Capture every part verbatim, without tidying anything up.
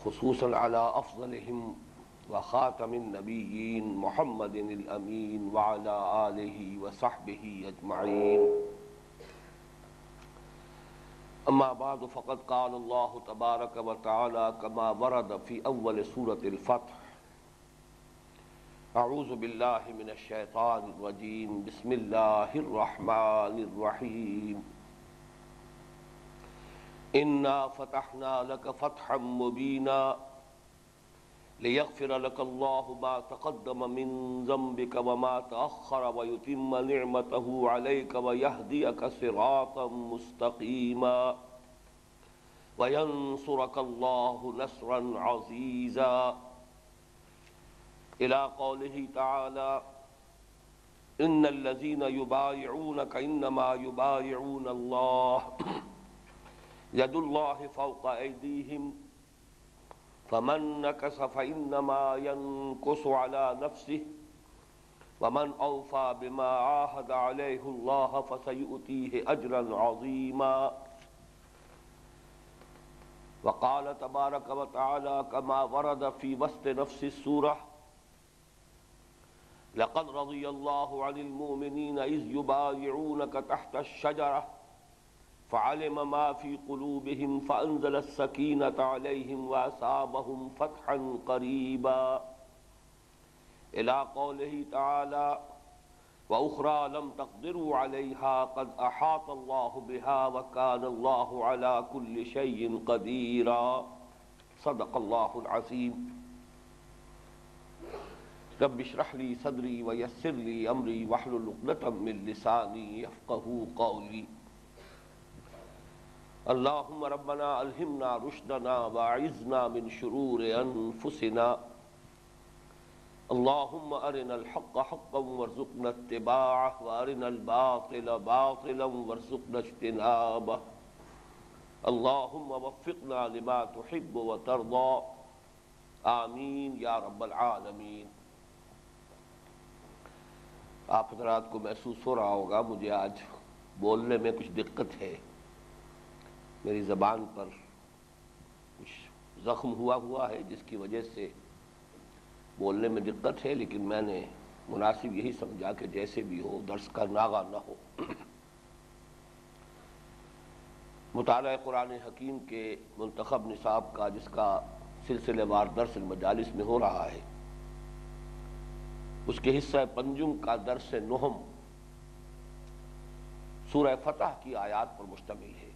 خصوصا على افضلهم وخاتم النبيين محمد الامين وعلى آله وصحبه اجمعين. اما بعد فقد قال الله تبارك وتعالى كما ورد في اول سورة الفتح: اعوذ بالله من الشيطان الرجيم بسم الله الرحمن الرحيم. انا فتحنا لك فتحا مبينا ليغفر لك الله ما تقدم من ذنبك وما تأخر ويتم نعمته عليك ويهديك صراطا مستقيما وينصرك الله نصرا عزيزا إلى قوله تعالى: إن الذين يبايعونك إنما يبايعون الله يد الله فوق أيديهم فمن نكث فإنما ينكث على نفسه ومن أوفى بما عاهد عليه الله فسيؤتيه أجرا عظيما. وقال تبارك وتعالى كما ورد في وسط نفس السورة: لقد رضي الله عن المؤمنين إذ يبايعونك تحت الشجرة فعلم ما في قلوبهم فأنزل السكينة عليهم وأصابهم فتحا قريبا إلى قوله تعالى: وأخرى لم تقدروا عليها قد أحاط الله بها وكان الله على كل شيء قديرا. صدق الله العظيم. رب اشرح لي صدري ويسر لي أمري واحلل عقدة من لساني يفقهوا قولي. اللهم ربنا ألهمنا رشدنا وأعذنا من شرور أنفسنا. اللهم أرنا الحق حقا وارزقنا اتباعه وأرنا الباطل باطلا وارزقنا اجتنابه. اللهم وفقنا لما تحب وترضى. آمین یا رب العالمین. آپ حضرات کو محسوس ہو رہا ہوگا مجھے آج بولنے میں کچھ دقت ہے، میری زبان پر کچھ زخم ہوا ہوا ہے جس کی وجہ سے بولنے میں دقت ہے، لیکن میں نے مناسب یہی سمجھا کہ جیسے بھی ہو درس کا ناغہ نہ ہو. مطالعہ قرآن حکیم کے منتخب نصاب کا جس کا سلسلہ وار درس المجالس میں ہو رہا ہے، اس کے حصہ پنجم کا درس نہم سورہ فتح کی آیات پر مشتمل ہے.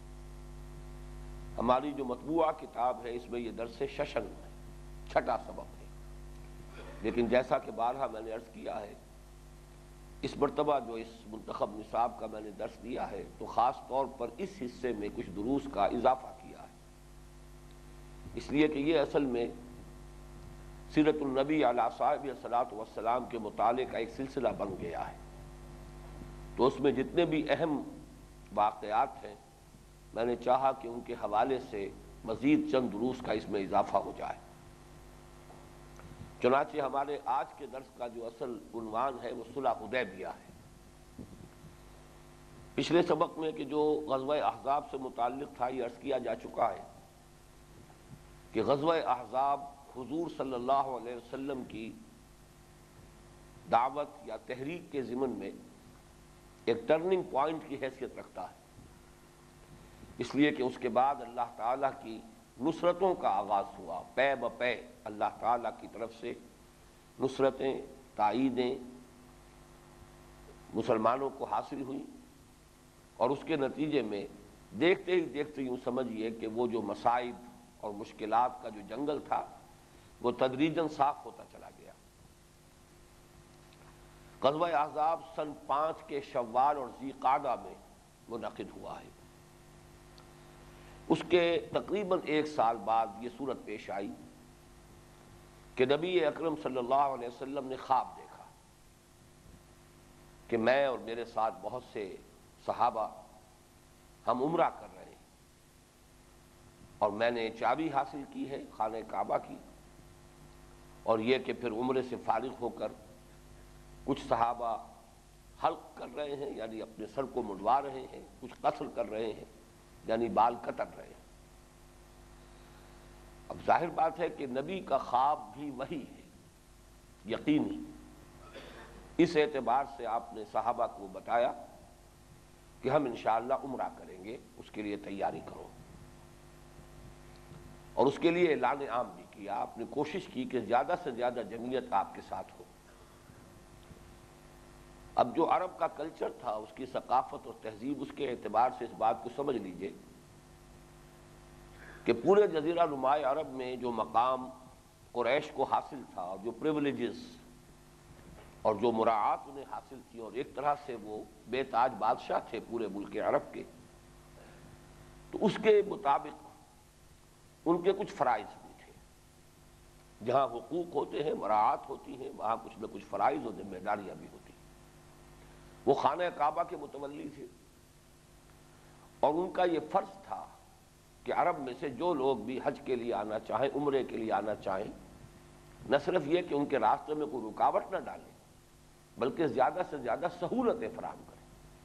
ہماری جو مطبوعہ کتاب ہے اس میں یہ درس ششم ہے، چھٹا سبق ہے، لیکن جیسا کہ بارہا میں نے عرض کیا ہے، اس مرتبہ جو اس منتخب نصاب کا میں نے درس دیا ہے تو خاص طور پر اس حصے میں کچھ دروس کا اضافہ کیا ہے، اس لیے کہ یہ اصل میں سیرت النبی علیہ صاحب الصلاۃ والسلام کے مطالعے کا ایک سلسلہ بن گیا ہے. تو اس میں جتنے بھی اہم واقعات ہیں میں نے چاہا کہ ان کے حوالے سے مزید چند دروس کا اس میں اضافہ ہو جائے. چنانچہ ہمارے آج کے درس کا جو اصل عنوان ہے وہ صلح-e-Hudaibiya ہے. پچھلے سبق میں کہ جو غزوہ احزاب سے متعلق تھا یہ عرض کیا جا چکا ہے کہ غزوہ احزاب حضور صلی اللہ علیہ وسلم کی دعوت یا تحریک کے ضمن میں ایک ٹرننگ پوائنٹ کی حیثیت رکھتا ہے، اس لیے کہ اس کے بعد اللہ تعالیٰ کی نصرتوں کا آغاز ہوا. پے بپے اللہ تعالیٰ کی طرف سے نصرتیں، تائیدیں مسلمانوں کو حاصل ہوئیں، اور اس کے نتیجے میں دیکھتے ہی دیکھتے یوں سمجھیے کہ وہ جو مصائب اور مشکلات کا جو جنگل تھا وہ تدریجاً صاف ہوتا چلا گیا. غزوہ احزاب سن پانچ کے شوال اور ذی قعدہ میں منعقد ہوا ہے. اس کے تقریباً ایک سال بعد یہ صورت پیش آئی کہ نبی اکرم صلی اللہ علیہ وسلم نے خواب دیکھا کہ میں اور میرے ساتھ بہت سے صحابہ ہم عمرہ کر رہے ہیں، اور میں نے چابی حاصل کی ہے خانہ کعبہ کی، اور یہ کہ پھر عمرے سے فارغ ہو کر کچھ صحابہ حلق کر رہے ہیں یعنی اپنے سر کو منڈوا رہے ہیں، کچھ قصر کر رہے ہیں یعنی بال کتر رہے ہیں. اب ظاہر بات ہے کہ نبی کا خواب بھی وہی ہے، یقینی۔ اس اعتبار سے آپ نے صحابہ کو بتایا کہ ہم انشاءاللہ عمرہ کریں گے، اس کے لیے تیاری کرو، اور اس کے لیے اعلان عام بھی کیا۔ آپ نے کوشش کی کہ زیادہ سے زیادہ جمعیت آپ کے ساتھ ہو۔ اب جو عرب کا کلچر تھا، اس کی ثقافت اور تہذیب، اس کے اعتبار سے اس بات کو سمجھ لیجئے کہ پورے جزیرہ نما عرب میں جو مقام قریش کو حاصل تھا، اور جو پریولیجز اور جو مراعات انہیں حاصل تھی، اور ایک طرح سے وہ بے تاج بادشاہ تھے پورے ملک عرب کے، تو اس کے مطابق ان کے کچھ فرائض بھی تھے۔ جہاں حقوق ہوتے ہیں، مراعات ہوتی ہیں، وہاں کچھ نہ کچھ فرائض اور ذمہ داریاں بھی ہوتی ہیں۔ وہ خانہ کعبہ کے متولی تھے، اور ان کا یہ فرض تھا کہ عرب میں سے جو لوگ بھی حج کے لیے آنا چاہیں، عمرے کے لیے آنا چاہیں، نہ صرف یہ کہ ان کے راستے میں کوئی رکاوٹ نہ ڈالیں، بلکہ زیادہ سے زیادہ سہولتیں فراہم کریں۔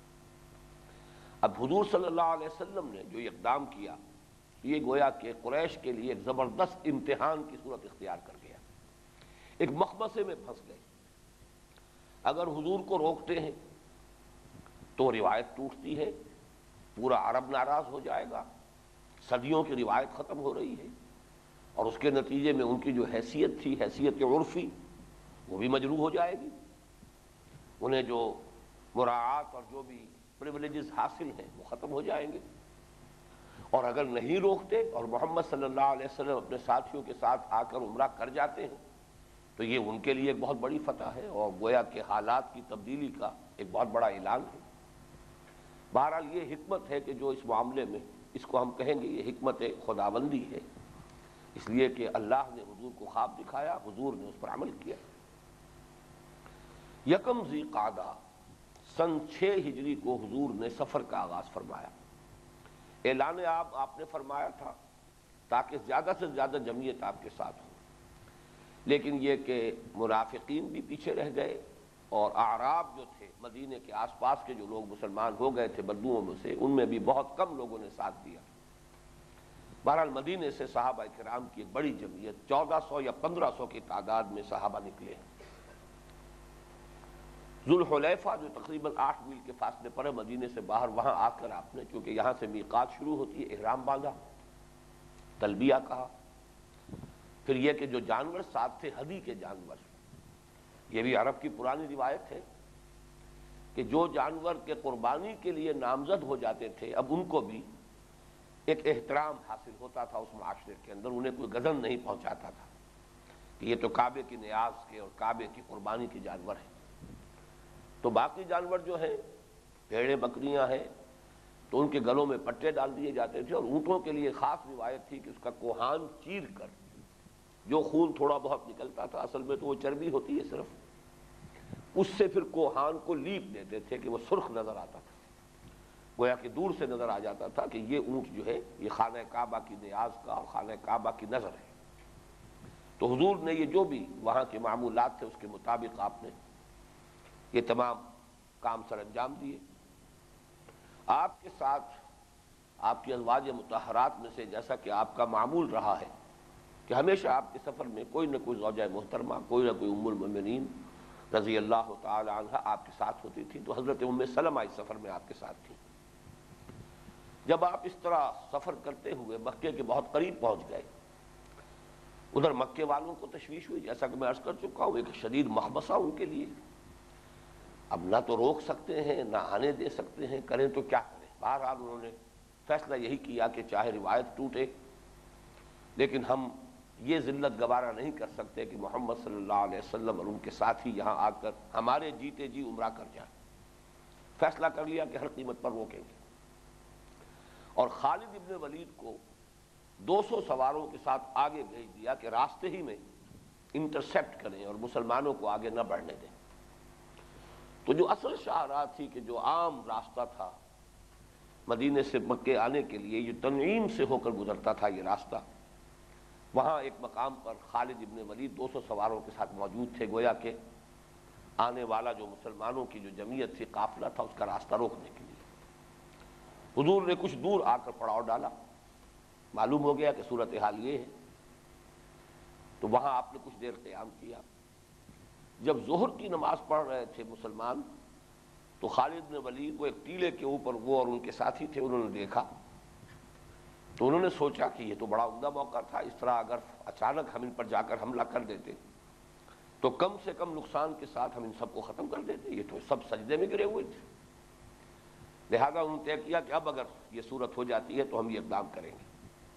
اب حضور صلی اللہ علیہ وسلم نے جو اقدام کیا، یہ گویا کہ قریش کے لیے ایک زبردست امتحان کی صورت اختیار کر گیا۔ ایک مخمصے میں پھنس گئے۔ اگر حضور کو روکتے ہیں تو روایت ٹوٹتی ہے، پورا عرب ناراض ہو جائے گا، صدیوں کی روایت ختم ہو رہی ہے، اور اس کے نتیجے میں ان کی جو حیثیت تھی، حیثیت عرفی، وہ بھی مجروح ہو جائے گی۔ انہیں جو مراعات اور جو بھی پریولیجز حاصل ہیں وہ ختم ہو جائیں گے۔ اور اگر نہیں روکتے اور محمد صلی اللہ علیہ وسلم اپنے ساتھیوں کے ساتھ آ کر عمرہ کر جاتے ہیں تو یہ ان کے لیے ایک بہت بڑی فتح ہے، اور گویا کہ حالات کی تبدیلی کا ایک بہت بڑا اعلان ہے۔ بہرحال یہ حکمت ہے کہ جو اس معاملے میں، اس کو ہم کہیں گے یہ حکمت خداوندی ہے، اس لیے کہ اللہ نے حضور کو خواب دکھایا، حضور نے اس پر عمل کیا۔ یکم ذی قعدہ سن چھ ہجری کو حضور نے سفر کا آغاز فرمایا۔ اعلان آپ آپ نے فرمایا تھا تاکہ زیادہ سے زیادہ جمعیت آپ کے ساتھ ہو، لیکن یہ کہ منافقین بھی پیچھے رہ گئے، اور اعراب جو تھے، مدینے کے آس پاس کے جو لوگ مسلمان ہو گئے تھے بدوؤں میں سے، ان میں بھی بہت کم لوگوں نے ساتھ دیا۔ بہرحال مدینے سے صحابہ کرام کی ایک بڑی جمعیت، چودہ سو یا پندرہ سو کی تعداد میں صحابہ نکلے۔ ذوالحلیفہ جو تقریباً آٹھ میل کے فاصلے پر ہے مدینے سے باہر، وہاں آ کر آپ نے، چونکہ یہاں سے میقات شروع ہوتی ہے، احرام باندھا، تلبیہ کہا۔ پھر یہ کہ جو جانور ساتھ تھے، ہدی کے جانور، یہ بھی عرب کی پرانی روایت ہے کہ جو جانور کے قربانی کے لیے نامزد ہو جاتے تھے، اب ان کو بھی ایک احترام حاصل ہوتا تھا اس معاشرے کے اندر، انہیں کوئی گزن نہیں پہنچاتا تھا کہ یہ تو کعبے کی نیاز کے اور کعبے کی قربانی کے جانور ہیں۔ تو باقی جانور جو ہیں، بھیڑیں بکریاں ہیں، تو ان کے گلوں میں پٹے ڈال دیے جاتے تھے، اور اونٹوں کے لیے خاص روایت تھی کہ اس کا کوہان چیر کر جو خون تھوڑا بہت نکلتا تھا، اصل میں تو وہ چربی ہوتی ہے صرف، اس سے پھر کوہان کو لیپ دیتے تھے کہ وہ سرخ نظر آتا تھا، گویا کہ دور سے نظر آ جاتا تھا کہ یہ اونٹ جو ہے یہ خانہ کعبہ کی نیاز کا اور خانہ کعبہ کی نظر ہے۔ تو حضور نے یہ جو بھی وہاں کے معمولات تھے اس کے مطابق آپ نے یہ تمام کام سر انجام دیے۔ آپ کے ساتھ آپ کی ازواج مطہرات میں سے، جیسا کہ آپ کا معمول رہا ہے کہ ہمیشہ آپ کے سفر میں کوئی نہ کوئی زوجہ محترمہ، کوئی نہ کوئی ام المؤمنین رضی اللہ تعالی عنہ آپ کے ساتھ ہوتی تھی، تو حضرت ام سلمہ اس سفر میں آپ کے ساتھ تھی۔ جب آپ اس طرح سفر کرتے ہوئے مکے کے بہت قریب پہنچ گئے، ادھر مکے والوں کو تشویش ہوئی، جیسا کہ میں عرض کر چکا ہوں، ایک شدید مخمصہ ان کے لیے، اب نہ تو روک سکتے ہیں، نہ آنے دے سکتے ہیں، کریں تو کیا کریں۔ بہرحال انہوں نے فیصلہ یہی کیا کہ چاہے روایت ٹوٹے، لیکن ہم یہ ذلت گوارا نہیں کر سکتے کہ محمد صلی اللہ علیہ وسلم اور ان کے ساتھی یہاں آ کر ہمارے جیتے جی عمرہ کر جائیں۔ فیصلہ کر لیا کہ ہر قیمت پر روکیں گے، اور خالد ابن ولید کو دو سو سواروں کے ساتھ آگے بھیج دیا کہ راستے ہی میں انٹرسیپٹ کریں اور مسلمانوں کو آگے نہ بڑھنے دیں۔ تو جو اصل شاہراہ تھی کہ جو عام راستہ تھا مدینے سے مکے آنے کے لیے، یہ تنعیم سے ہو کر گزرتا تھا یہ راستہ، وہاں ایک مقام پر خالد ابن ولید دو سو سواروں کے ساتھ موجود تھے، گویا کہ آنے والا جو مسلمانوں کی جو جمعیت تھی، قافلہ تھا، اس کا راستہ روکنے کے لیے۔ حضور نے کچھ دور آ کر پڑاؤ ڈالا، معلوم ہو گیا کہ صورتحال یہ ہے تو وہاں آپ نے کچھ دیر قیام کیا. جب ظہر کی نماز پڑھ رہے تھے مسلمان تو خالد بن ولید وہ ایک ٹیلے کے اوپر وہ اور ان کے ساتھی تھے، انہوں نے دیکھا تو انہوں نے سوچا کہ یہ تو بڑا عمدہ موقع تھا، اس طرح اگر اچانک ہم ان پر جا کر حملہ کر دیتے تو کم سے کم نقصان کے ساتھ ہم ان سب کو ختم کر دیتے. یہ تو سب سجدے میں گرے ہوئے تھے. لہذا انہوں نے طے کیا کہ اب اگر یہ صورت ہو جاتی ہے تو ہم یہ اقدام کریں گے.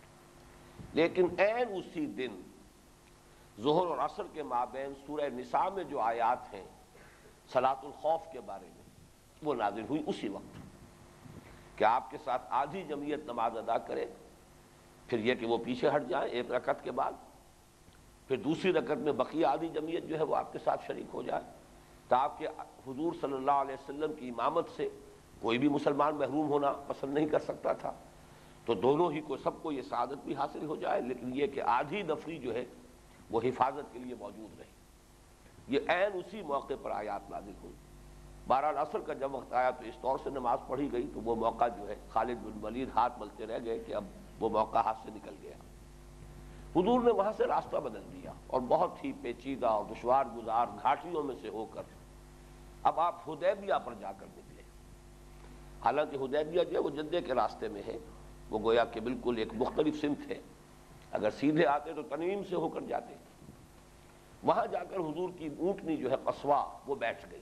لیکن عین اسی دن ظہر اور عصر کے مابین سورہ نصاب میں جو آیات ہیں صلاۃ الخوف کے بارے میں وہ نازل ہوئی اسی وقت کہ آپ کے ساتھ آدھی جمعیت نماز ادا کرے، پھر یہ کہ وہ پیچھے ہٹ جائیں ایک رکعت کے بعد، پھر دوسری رکعت میں بقیہ آدھی جمعیت جو ہے وہ آپ کے ساتھ شریک ہو جائے، تاکہ حضور صلی اللہ علیہ وسلم کی امامت سے کوئی بھی مسلمان محروم ہونا پسند نہیں کر سکتا تھا. تو دونوں ہی کو سب کو یہ سعادت بھی حاصل ہو جائے، لیکن یہ کہ آدھی نفری جو ہے وہ حفاظت کے لیے موجود رہے. یہ عین اسی موقع پر آیات نازل ہوئی. بہرحال عصر کا جب وقت آیا تو اس طور سے نماز پڑھی گئی تو وہ موقع جو ہے خالد بن ولید ہاتھ ملتے رہ گئے کہ اب وہ موقع ہاتھ سے نکل گیا. حضور نے وہاں سے راستہ بدل دیا اور بہت ہی پیچیدہ اور دشوار گزار گھاٹیوں میں سے ہو کر اب آپ حدیبیہ پر جا کر نکلے. حالانکہ حدیبیہ جو ہے وہ جدے کے راستے میں ہے، وہ گویا کہ بالکل ایک مختلف سمت ہے. اگر سیدھے آتے تو تنعیم سے ہو کر جاتے. وہاں جا کر حضور کی اونٹنی جو ہے قصوہ وہ بیٹھ گئی.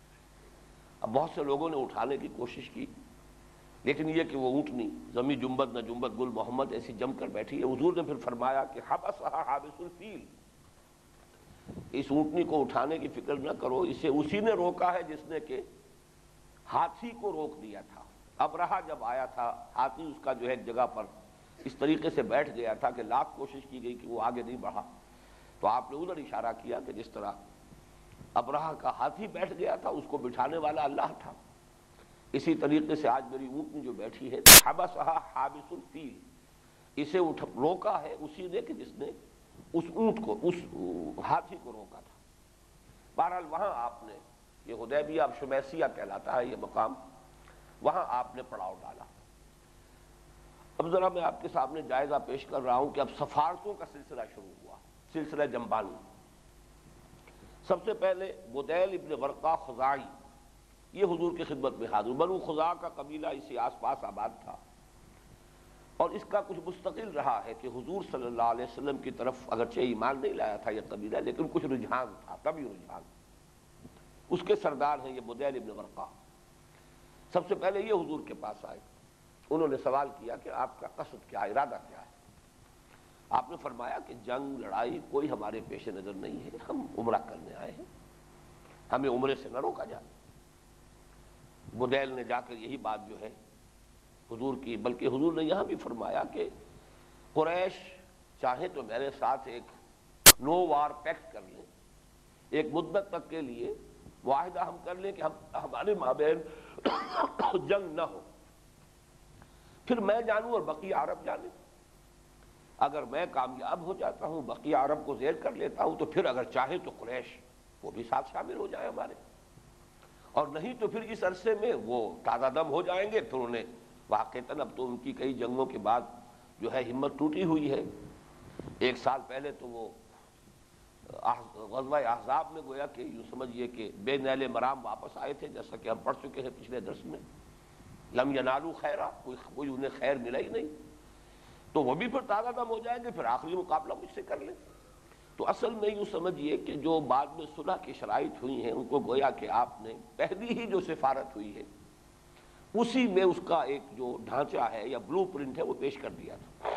اب بہت سے لوگوں نے اٹھانے کی کوشش کی، لیکن یہ کہ وہ اونٹنی زمیں جنبت نہ جنبت گل محمد ایسی جم کر بیٹھی ہے. حضور نے پھر فرمایا کہ حبسھا حابس الفیل، اس اونٹنی کو اٹھانے کی فکر نہ کرو، اسے اسی نے روکا ہے جس نے کہ ہاتھی کو روک دیا تھا. اب رہا جب آیا تھا ہاتھی اس کا جو ہے ایک جگہ پر اس طریقے سے بیٹھ گیا تھا کہ لاکھ کوشش کی گئی کہ وہ آگے نہیں بڑھا، تو آپ نے ادھر اشارہ کیا کہ جس طرح ابرہہ کا ہاتھی بیٹھ گیا تھا اس کو بٹھانے والا اللہ تھا، اسی طریقے سے آج میری اونٹنی جو بیٹھی ہے حبسھا حابس الفیل، اسے اٹھ روکا ہے اسی نے کہ جس نے اس اونٹ کو اس ہاتھی کو روکا تھا. بہرحال وہاں آپ نے یہ حدیبیہ اب شمیسیہ کہلاتا ہے یہ مقام، وہاں آپ نے پڑاؤ ڈالا. اب ذرا میں آپ کے سامنے جائزہ پیش کر رہا ہوں کہ اب سفارتوں کا سلسلہ شروع ہوا، سلسلہ جنبانی. سب سے پہلے بدیل ابن ورقہ خزاعی یہ حضور کی خدمت میں حاضر. بنو خزاع کا قبیلہ اسی آس پاس آباد تھا اور اس کا کچھ مستقل رہا ہے کہ حضور صلی اللہ علیہ وسلم کی طرف اگرچہ ایمان نہیں لایا تھا یہ قبیلہ، لیکن کچھ رجحان تھا، طبعی رجحان. اس کے سردار ہیں یہ بدیل ابن ورقہ. سب سے پہلے یہ حضور کے پاس آئے، انہوں نے سوال کیا کہ آپ کا قصد کیا، ارادہ کیا ہے. آپ نے فرمایا کہ جنگ لڑائی کوئی ہمارے پیش نظر نہیں ہے، ہم عمرہ کرنے آئے ہیں، ہمیں عمرے سے نہ روکا جائے. بدیل نے جا کر یہی بات جو ہے حضور کی، بلکہ حضور نے یہاں بھی فرمایا کہ قریش چاہے تو میرے ساتھ ایک نو وار پیکٹ کر لیں، ایک مدت تک کے لیے معاہدہ ہم کر لیں کہ ہم ہمارے مابین جنگ نہ ہو، پھر میں جانوں اور بقیہ عرب جانے. اگر میں کامیاب ہو جاتا ہوں بقیہ عرب کو زیر کر لیتا ہوں تو پھر اگر چاہے تو قریش وہ بھی ساتھ شامل ہو جائے ہمارے، اور نہیں تو پھر اس عرصے میں وہ تازہ دم ہو جائیں گے. پھر انہیں واقعتاً اب تو ان کی کئی جنگوں کے بعد جو ہے ہمت ٹوٹی ہوئی ہے. ایک سال پہلے تو وہ غزوہ احزاب میں گویا کہ یوں سمجھیے کہ بے نیل مرام واپس آئے تھے، جیسا کہ ہم پڑھ چکے ہیں پچھلے درس میں. لم ینالوا خیرا، کوئی کوئی انہیں خیر ملا ہی نہیں، تو وہ بھی پھر تازہ دم ہو جائیں گے، پھر آخری مقابلہ مجھ سے کر لیں. تو اصل میں یوں سمجھیے کہ جو بعد میں صلح کی شرائط ہوئی ہیں ان کو گویا کہ آپ نے پہلی ہی جو سفارت ہوئی ہے اسی میں اس کا ایک جو ڈھانچہ ہے یا بلو پرنٹ ہے وہ پیش کر دیا تھا.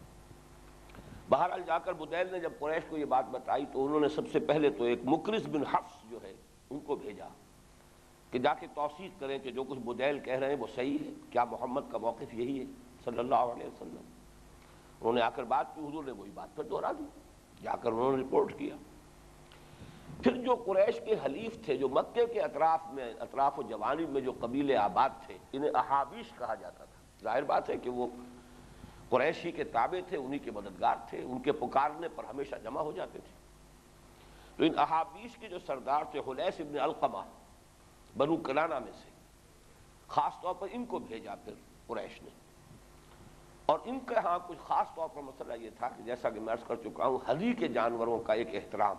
بہرحال جا کر بدیل نے جب قریش کو یہ بات بتائی تو انہوں نے سب سے پہلے تو ایک مکرس بن حفص جو ہے ان کو بھیجا کہ جا کے توثیق کریں کہ جو کچھ بدیل کہہ رہے ہیں وہ صحیح ہے، کیا محمد کا موقف یہی ہے صلی اللہ علیہ وسلم. انہوں نے آ کر بات کی، حضور نے وہی بات پھر دوہرا دی. جا کر انہوں نے رپورٹ کیا. پھر جو قریش کے حلیف تھے جو مکے کے اطراف میں اطراف و جوانب میں جو قبیلے آباد تھے انہیں احابیش کہا جاتا تھا. ظاہر بات ہے کہ وہ قریشی کے تابع تھے، انہی کے مددگار تھے، ان کے پکارنے پر ہمیشہ جمع ہو جاتے تھے. تو ان احابیش کے جو سردار تھے حلیس ابن علقمہ بنو کنانہ میں سے، خاص طور پر ان کو بھیجا پھر قریش نے. اور ان کے ہاں کچھ خاص طور پر مسئلہ یہ تھا کہ جیسا کہ میں عرض کر چکا ہوں، ہدی کے جانوروں کا ایک احترام.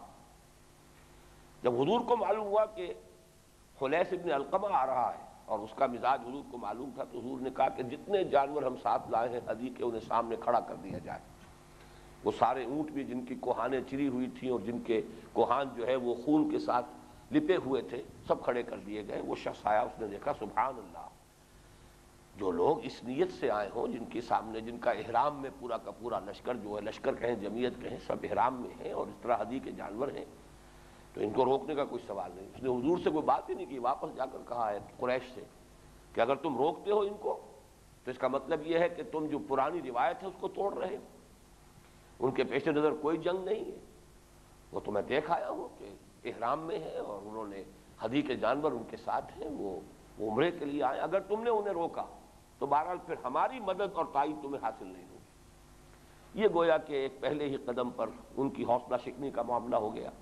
جب حضور کو معلوم ہوا کہ خلیس ابن علقمہ آ رہا ہے اور اس کا مزاج حضور کو معلوم تھا، تو حضور نے کہا کہ جتنے جانور ہم ساتھ لائے ہیں ہدی کے انہیں سامنے کھڑا کر دیا جائے. وہ سارے اونٹ بھی جن کی کوہانیں چری ہوئی تھیں اور جن کے کوہان جو ہے وہ خون کے ساتھ لپے ہوئے تھے، سب کھڑے کر دیے گئے. وہ شخص آیا، اس نے دیکھا سبحان اللہ، جو لوگ اس نیت سے آئے ہوں، جن کے سامنے جن کا احرام میں پورا کا پورا لشکر جو ہے، لشکر کہیں جمعیت کہیں، سب احرام میں ہیں اور اس طرح ہدی کے جانور ہیں، تو ان کو روکنے کا کوئی سوال نہیں. اس نے حضور سے کوئی بات ہی نہیں کی، واپس جا کر کہا ہے قریش سے کہ اگر تم روکتے ہو ان کو تو اس کا مطلب یہ ہے کہ تم جو پرانی روایت ہے اس کو توڑ رہے ہو. ان کے پیش نظر کوئی جنگ نہیں ہے، وہ تو میں دیکھ آیا ہوں کہ احرام میں ہے اور انہوں نے ہدی کے جانور ان کے ساتھ ہیں، وہ عمرے کے لیے آئے. اگر تم نے انہیں روکا تو بہرحال پھر ہماری مدد اور تائید تمہیں حاصل نہیں ہوگی. یہ گویا کہ ایک پہلے ہی قدم پر ان کی حوصلہ شکنی کا معاملہ ہو گیا.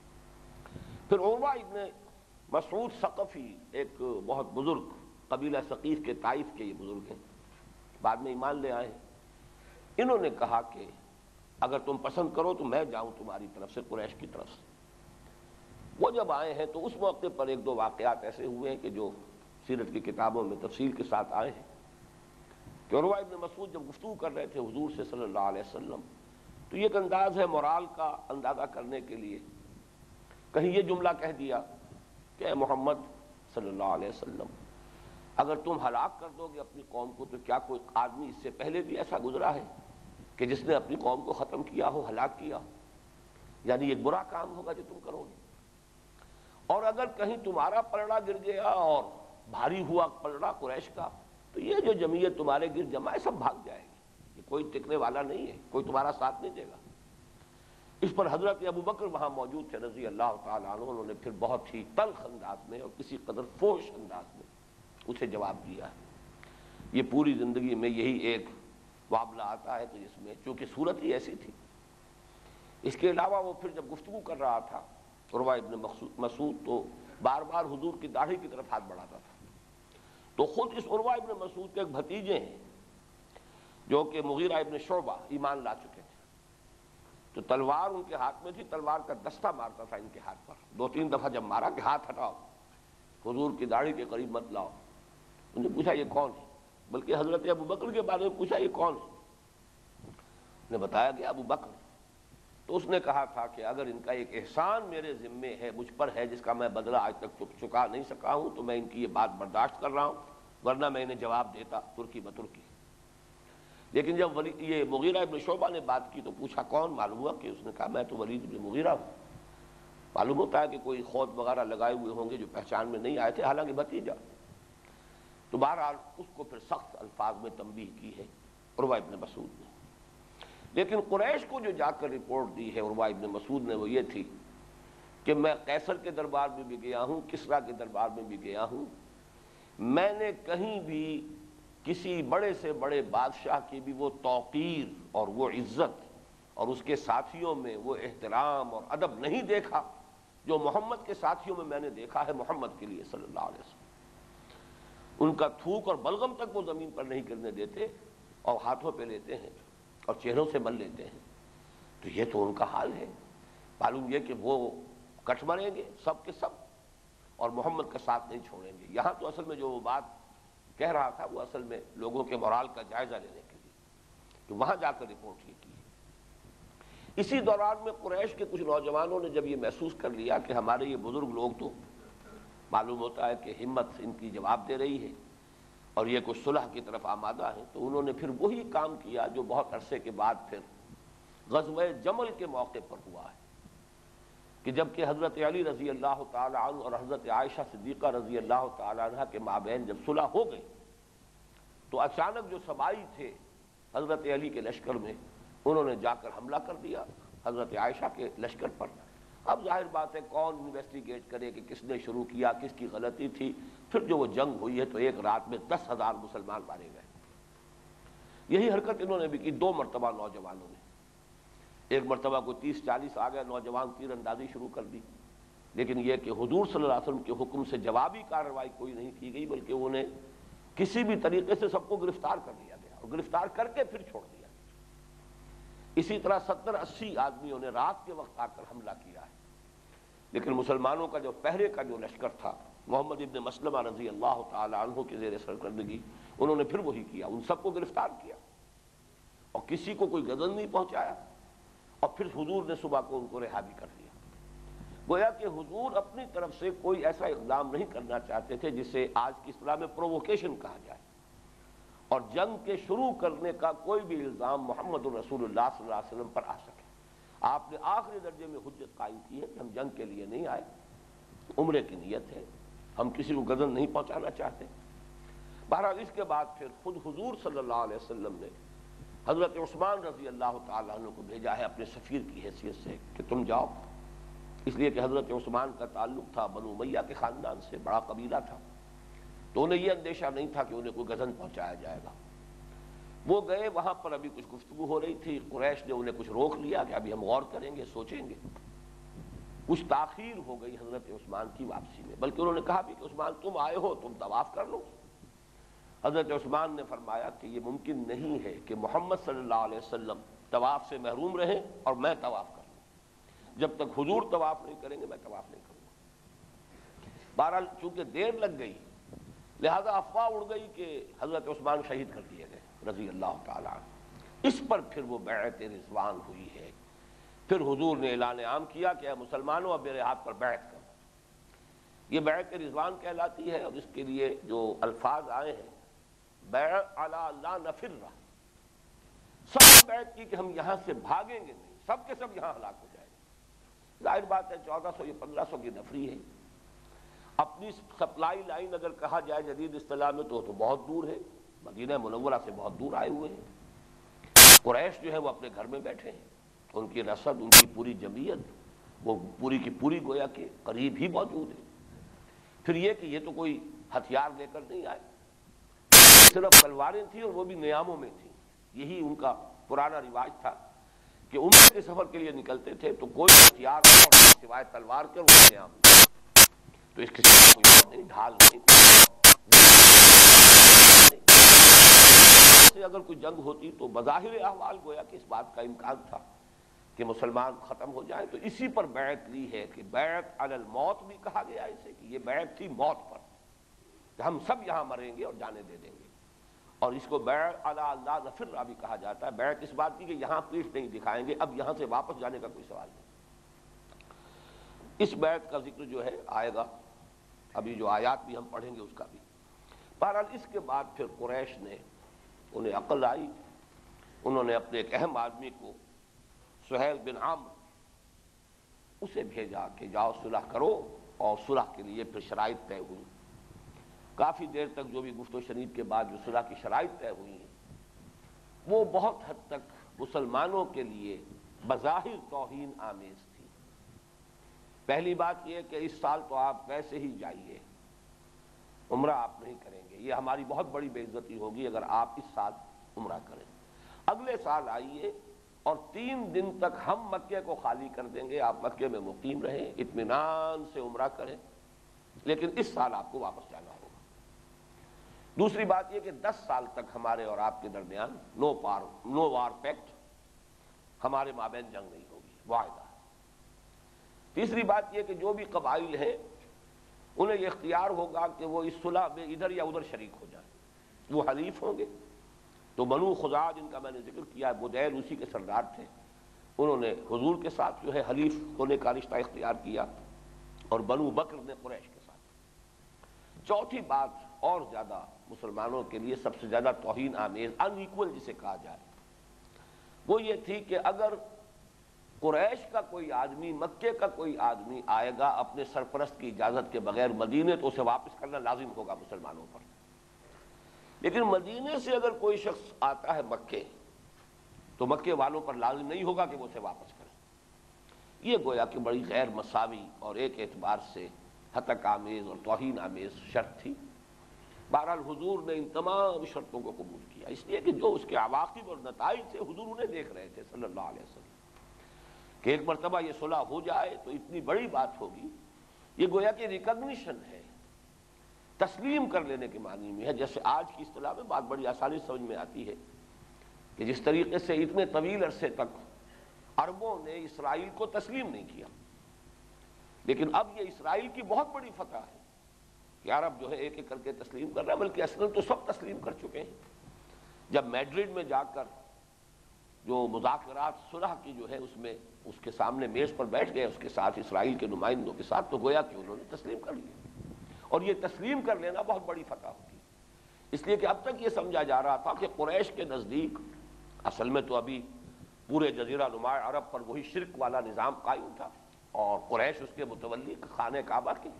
پھر عروہ ابن مسعود ثقفی، ایک بہت بزرگ قبیلہ ثقیف کے طائف کے یہ بزرگ ہیں، بعد میں ایمان لے آئے ہیں. انہوں نے کہا کہ اگر تم پسند کرو تو میں جاؤں تمہاری طرف سے، قریش کی طرف سے. وہ جب آئے ہیں تو اس موقع پر ایک دو واقعات ایسے ہوئے ہیں کہ جو سیرت کی کتابوں میں تفصیل کے ساتھ آئے ہیں کہ عروہ ابن مسعود جب گفتگو کر رہے تھے حضور سے صلی اللہ علیہ وسلم، تو یہ ایک انداز ہے مورال کا اندازہ کرنے کے لیے. کہیں یہ جملہ کہہ دیا کہ اے محمد صلی اللہ علیہ وسلم، اگر تم ہلاک کر دو گے اپنی قوم کو تو کیا کوئی آدمی اس سے پہلے بھی ایسا گزرا ہے کہ جس نے اپنی قوم کو ختم کیا ہو، ہلاک کیا ہو؟ یعنی ایک برا کام ہوگا جو تم کرو گے. اور اگر کہیں تمہارا پلڑا گر گیا اور بھاری ہوا پلڑا قریش کا، تو یہ جو جمعیت تمہارے گر جمع ہے سب بھاگ جائے گی، یہ کوئی ٹکنے والا نہیں ہے، کوئی تمہارا ساتھ نہیں دے گا. اس پر حضرت ابو بکر وہاں موجود تھے رضی اللہ تعالیٰ عنہ. انہوں نے پھر بہت ہی تلخ انداز میں اور کسی قدر فوش انداز میں اسے جواب دیا ہے. یہ پوری زندگی میں یہی ایک معاملہ آتا ہے کہ جس میں چونکہ صورت ہی ایسی تھی. اس کے علاوہ وہ پھر جب گفتگو کر رہا تھا عروہ ابن مسعود، تو بار بار حضور کی داڑھی کی طرف ہاتھ بڑھاتا تھا. تو خود اس عروہ ابن مسعود کے ایک بھتیجے ہیں جو کہ مغیرہ ابن شعبہ ایمان لا چکے تھے، تو تلوار ان کے ہاتھ میں تھی، تلوار کا دستہ مارتا تھا ان کے ہاتھ پر. دو تین دفعہ جب مارا کہ ہاتھ ہٹاؤ، حضور کی داڑھی کے قریب مت لاؤ. انہوں نے پوچھا یہ کون ہے، بلکہ حضرت ابو بکر کے بارے میں پوچھا یہ کون ہے. نے بتایا کہ ابو بکر. تو اس نے کہا تھا کہ اگر ان کا ایک احسان میرے ذمے ہے، مجھ پر ہے، جس کا میں بدلہ آج تک چکا نہیں سکا ہوں، تو میں ان کی یہ بات برداشت کر رہا ہوں، ورنہ میں انہیں جواب دیتا ترکی بترکی. لیکن جب ولی یہ مغیرہ ابن شعبہ نے بات کی تو پوچھا کون، معلوم ہوا کہ اس نے کہا میں تو ولید ابن مغیرہ ہوں. معلوم ہوتا ہے کہ کوئی خود وغیرہ لگائے ہوئے ہوں گے جو پہچان میں نہیں آئے تھے، حالانکہ بھتیجا. تو بہرحال اس کو پھر سخت الفاظ میں تنبیہ کی ہے عروہ ابن مسعود نے. لیکن قریش کو جو جا کر رپورٹ دی ہے عروہ ابن مسعود نے وہ یہ تھی کہ میں قیصر کے دربار میں بھی گیا ہوں، کسریٰ کے دربار میں بھی گیا ہوں، میں نے کہیں بھی کسی بڑے سے بڑے بادشاہ کی بھی وہ توقیر اور وہ عزت اور اس کے ساتھیوں میں وہ احترام اور ادب نہیں دیکھا جو محمد کے ساتھیوں میں میں نے دیکھا ہے محمد کے لیے صلی اللہ علیہ وسلم. ان کا تھوک اور بلغم تک وہ زمین پر نہیں گرنے دیتے اور ہاتھوں پہ لیتے ہیں اور چہروں سے مل لیتے ہیں. تو یہ تو ان کا حال ہے. معلوم یہ کہ وہ کٹ مریں گے سب کے سب اور محمد کا ساتھ نہیں چھوڑیں گے. یہاں تو اصل میں جو وہ بات کہہ رہا تھا وہ اصل میں لوگوں کے مورال کا جائزہ لینے کے لیے، تو وہاں جا کر رپورٹ یہ کی. اسی دوران میں قریش کے کچھ نوجوانوں نے جب یہ محسوس کر لیا کہ ہمارے یہ بزرگ لوگ تو معلوم ہوتا ہے کہ ہمت ان کی جواب دے رہی ہے اور یہ کچھ صلح کی طرف آمادہ ہیں، تو انہوں نے پھر وہی کام کیا جو بہت عرصے کے بعد پھر غزوہ جمل کے موقع پر ہوا ہے کہ جب کہ حضرت علی رضی اللہ تعالی عنہ اور حضرت عائشہ صدیقہ رضی اللہ تعالی عنہ کے مابین جب صلح ہو گئی تو اچانک جو سبائی تھے حضرت علی کے لشکر میں، انہوں نے جا کر حملہ کر دیا حضرت عائشہ کے لشکر پر. اب ظاہر بات ہے کون انویسٹیگیٹ کرے کہ کس نے شروع کیا، کس کی غلطی تھی. پھر جو وہ جنگ ہوئی ہے تو ایک رات میں دس ہزار مسلمان مارے گئے. یہی حرکت انہوں نے بھی کی دو مرتبہ نوجوانوں نے. ایک مرتبہ کو تیس چالیس آ گئے نوجوان، تیر اندازی شروع کر دی. لیکن یہ کہ حضور صلی اللہ علیہ وسلم کے حکم سے جوابی کارروائی کوئی نہیں کی گئی، بلکہ انہیں کسی بھی طریقے سے سب کو گرفتار کر لیا گیا. اور گرفتار کر کے پھر چھوڑ دیا۔ اسی طرح ستر اسی آدمیوں نے رات کے وقت آ کر حملہ کیا ہے، لیکن مسلمانوں کا جو پہرے کا جو لشکر تھا محمد ابن مسلمہ رضی اللہ تعالی عنہ کے زیر سرکردگی، انہوں نے پھر وہی کیا، ان سب کو گرفتار کیا اور کسی کو کوئی غضب نہیں پہنچایا، اور پھر حضور نے صبح کو ان کو رہا بھی کر دیا۔ گویا کہ حضور اپنی طرف سے کوئی ایسا اقدام نہیں کرنا چاہتے تھے جسے آج کی اصطلاح میں پرووکیشن کہا جائے، اور جنگ کے شروع کرنے کا کوئی بھی الزام محمد الرسول اللہ صلی اللہ علیہ وسلم پر آ سکے۔ آپ نے آخری درجے میں حجت قائم کی ہے کہ ہم جنگ کے لیے نہیں آئے، عمرے کی نیت ہے، ہم کسی کو غضب نہیں پہنچانا چاہتے۔ بہرحال اس کے بعد پھر خود حضور صلی اللہ علیہ وسلم نے حضرت عثمان رضی اللہ تعالیٰ عنہ کو بھیجا ہے اپنے سفیر کی حیثیت سے کہ تم جاؤ، اس لیے کہ حضرت عثمان کا تعلق تھا بنو امیہ کے خاندان سے، بڑا قبیلہ تھا، تو انہیں یہ اندیشہ نہیں تھا کہ انہیں کوئی غضب پہنچایا جائے گا۔ وہ گئے، وہاں پر ابھی کچھ گفتگو ہو رہی تھی، قریش نے انہیں کچھ روک لیا کہ ابھی ہم غور کریں گے، سوچیں گے۔ کچھ تاخیر ہو گئی حضرت عثمان کی واپسی میں، بلکہ انہوں نے کہا بھی کہ عثمان تم آئے ہو، تم طواف کر لو۔ حضرت عثمان نے فرمایا کہ یہ ممکن نہیں ہے کہ محمد صلی اللہ علیہ وسلم طواف سے محروم رہیں اور میں طواف کر لوں، جب تک حضور طواف نہیں کریں گے میں طواف نہیں کروں گا۔ بہرحال چونکہ دیر لگ گئی لہذا افواہ اڑ گئی کہ حضرت عثمان شہید کر دیے گئے رضی اللہ تعالیٰ عنہ۔ اس پر پھر وہ بیعت رضوان ہوئی ہے، پھر حضور نے اعلان عام کیا کہ اے مسلمانوں اب میرے ہاتھ پر بیعت کرو۔ یہ بیعت رضوان کہلاتی ہے، اور اس کے لیے جو الفاظ آئے ہیں بیعت علی لا نفر، سب نے بیعت کی کہ ہم یہاں سے بھاگیں گے نہیں، سب کے سب یہاں ہلاک ہو جائیں گے۔ ظاہر بات ہے چودہ سو یا پندرہ سو کی نفری ہے، اپنی سپلائی لائن اگر کہا جائے جدید اصطلاح میں تو تو بہت دور ہے، مدینہ منورہ سے بہت دور آئے ہوئے ہیں۔ قریش جو ہے وہ اپنے گھر میں بیٹھے ہیں، ان کی رسد، ان کی پوری جمعیت وہ پوری کی پوری گویا کہ قریب ہی موجود ہے۔ پھر یہ کہ یہ تو کوئی ہتھیار لے کر نہیں آئے، صرف تلواریں تھیں اور وہ بھی نیاموں میں تھیں۔ یہی ان کا پرانا رواج تھا کہ عمرے کے سفر کے لیے نکلتے تھے تو کوئی ہتھیار سوائے تلوار کے وہ نیام، تو اس کے ساتھ کوئی اور نہیں، ڈھال نہیں، سے اگر کوئی جنگ ہوتی تو بظاہر احوال گویا کہ اس بات کا امکان تھا کہ مسلمان ختم ہو جائیں، تو اسی پر بیعت لی ہے کہ بیعت علی الموت بھی کہا گیا اسے، کہ یہ بیعت تھی موت پر، کہ ہم سب یہاں مریں گے اور جانے دے دیں گے۔ اور اس کو بیعت علی لا نفر بھی کہا جاتا ہے، بیعت اس بات کی کہ یہاں پیٹھ نہیں دکھائیں گے، اب یہاں سے واپس جانے کا کوئی سوال نہیں۔ اس بیعت کا ذکر جو ہے آئے گا، ابھی جو آیات بھی ہم پڑھیں گے اس کا بھی۔ بہرحال اس کے بعد پھر قریش نے، انہیں عقل آئی، انہوں نے اپنے ایک اہم آدمی کو سہیل بن عامر اسے بھیجا کہ جاؤ صلح کرو، اور صلح کے لیے پھر شرائط طے ہوئی۔ کافی دیر تک جو بھی گفت و شنید کے بعد جو صلح کی شرائط طے ہوئی ہیں وہ بہت حد تک مسلمانوں کے لیے بظاہر توہین آمیز تھی۔ پہلی بات یہ کہ اس سال تو آپ ویسے ہی جائیے، عمرہ آپ نہیں کریں گے، یہ ہماری بہت بڑی بے عزتی ہوگی اگر آپ اس سال عمرہ کریں۔ اگلے سال آئیے اور تین دن تک ہم مکے کو خالی کر دیں گے، آپ مکے میں مقیم رہیں، اطمینان سے عمرہ کریں، لیکن اس سال آپ کو واپس جانا ہوگا۔ دوسری بات یہ کہ دس سال تک ہمارے اور آپ کے درمیان نو پار نو وار پیکٹ، ہمارے مابین جنگ نہیں ہوگی، معاہدہ۔ تیسری بات یہ کہ جو بھی قبائل ہیں انہیں یہ اختیار ہوگا کہ وہ اس صلح میں ادھر یا ادھر شریک ہو جائیں، وہ حلیف ہوں گے۔ تو بنو خزاع جن کا میں نے ذکر کیا، بدیل اسی کے سردار تھے، انہوں نے حضور کے ساتھ جو ہے حلیف ہونے کا رشتہ اختیار کیا، اور بنو بکر نے قریش کے ساتھ۔ چوتھی بات اور زیادہ مسلمانوں کے لیے سب سے زیادہ توہین آمیز، ان ایکول جسے کہا جائے، وہ یہ تھی کہ اگر قریش کا کوئی آدمی، مکے کا کوئی آدمی آئے گا اپنے سرپرست کی اجازت کے بغیر مدینے، تو اسے واپس کرنا لازم ہوگا مسلمانوں پر۔ لیکن مدینے سے اگر کوئی شخص آتا ہے مکے، تو مکے والوں پر لازم نہیں ہوگا کہ وہ اسے واپس کریں۔ یہ گویا کہ بڑی غیر مساوی اور ایک اعتبار سے ہتک آمیز اور توہین آمیز شرط تھی۔ بہرحال حضور نے ان تمام شرطوں کو قبول کیا، اس لیے کہ جو اس کے عواقب اور نتائج تھے حضور انہیں دیکھ رہے تھے صلی اللہ علیہ وسلم، کہ ایک مرتبہ یہ صلح ہو جائے تو اتنی بڑی بات ہوگی۔ یہ گویا کہ ریکگنیشن ہے تسلیم کر لینے کے معنی میں ہے. جیسے آج کی اصطلاح میں بات بڑی آسانی سمجھ میں آتی ہے کہ جس طریقے سے اتنے طویل عرصے تک عربوں نے اسرائیل کو تسلیم نہیں کیا، لیکن اب یہ اسرائیل کی بہت بڑی فتح ہے کہ عرب جو ہے ایک ایک کر کے تسلیم کر رہا ہے، بلکہ اصلاً تو سب تسلیم کر چکے ہیں. جب میڈرڈ میں جا کر جو مذاکرات صلح کی جو ہے اس میں اس کے سامنے میز پر بیٹھ گئے اس کے ساتھ اسرائیل کے نمائندوں کے ساتھ، تو گویا کہ انہوں نے تسلیم کر لیا. اور یہ تسلیم کر لینا بہت بڑی فتح ہوتی ہے، اس لیے کہ اب تک یہ سمجھا جا رہا تھا کہ قریش کے نزدیک اصل میں تو ابھی پورے جزیرہ نما عرب پر وہی شرک والا نظام قائم تھا، اور قریش اس کے متولی خانہ کعبہ کے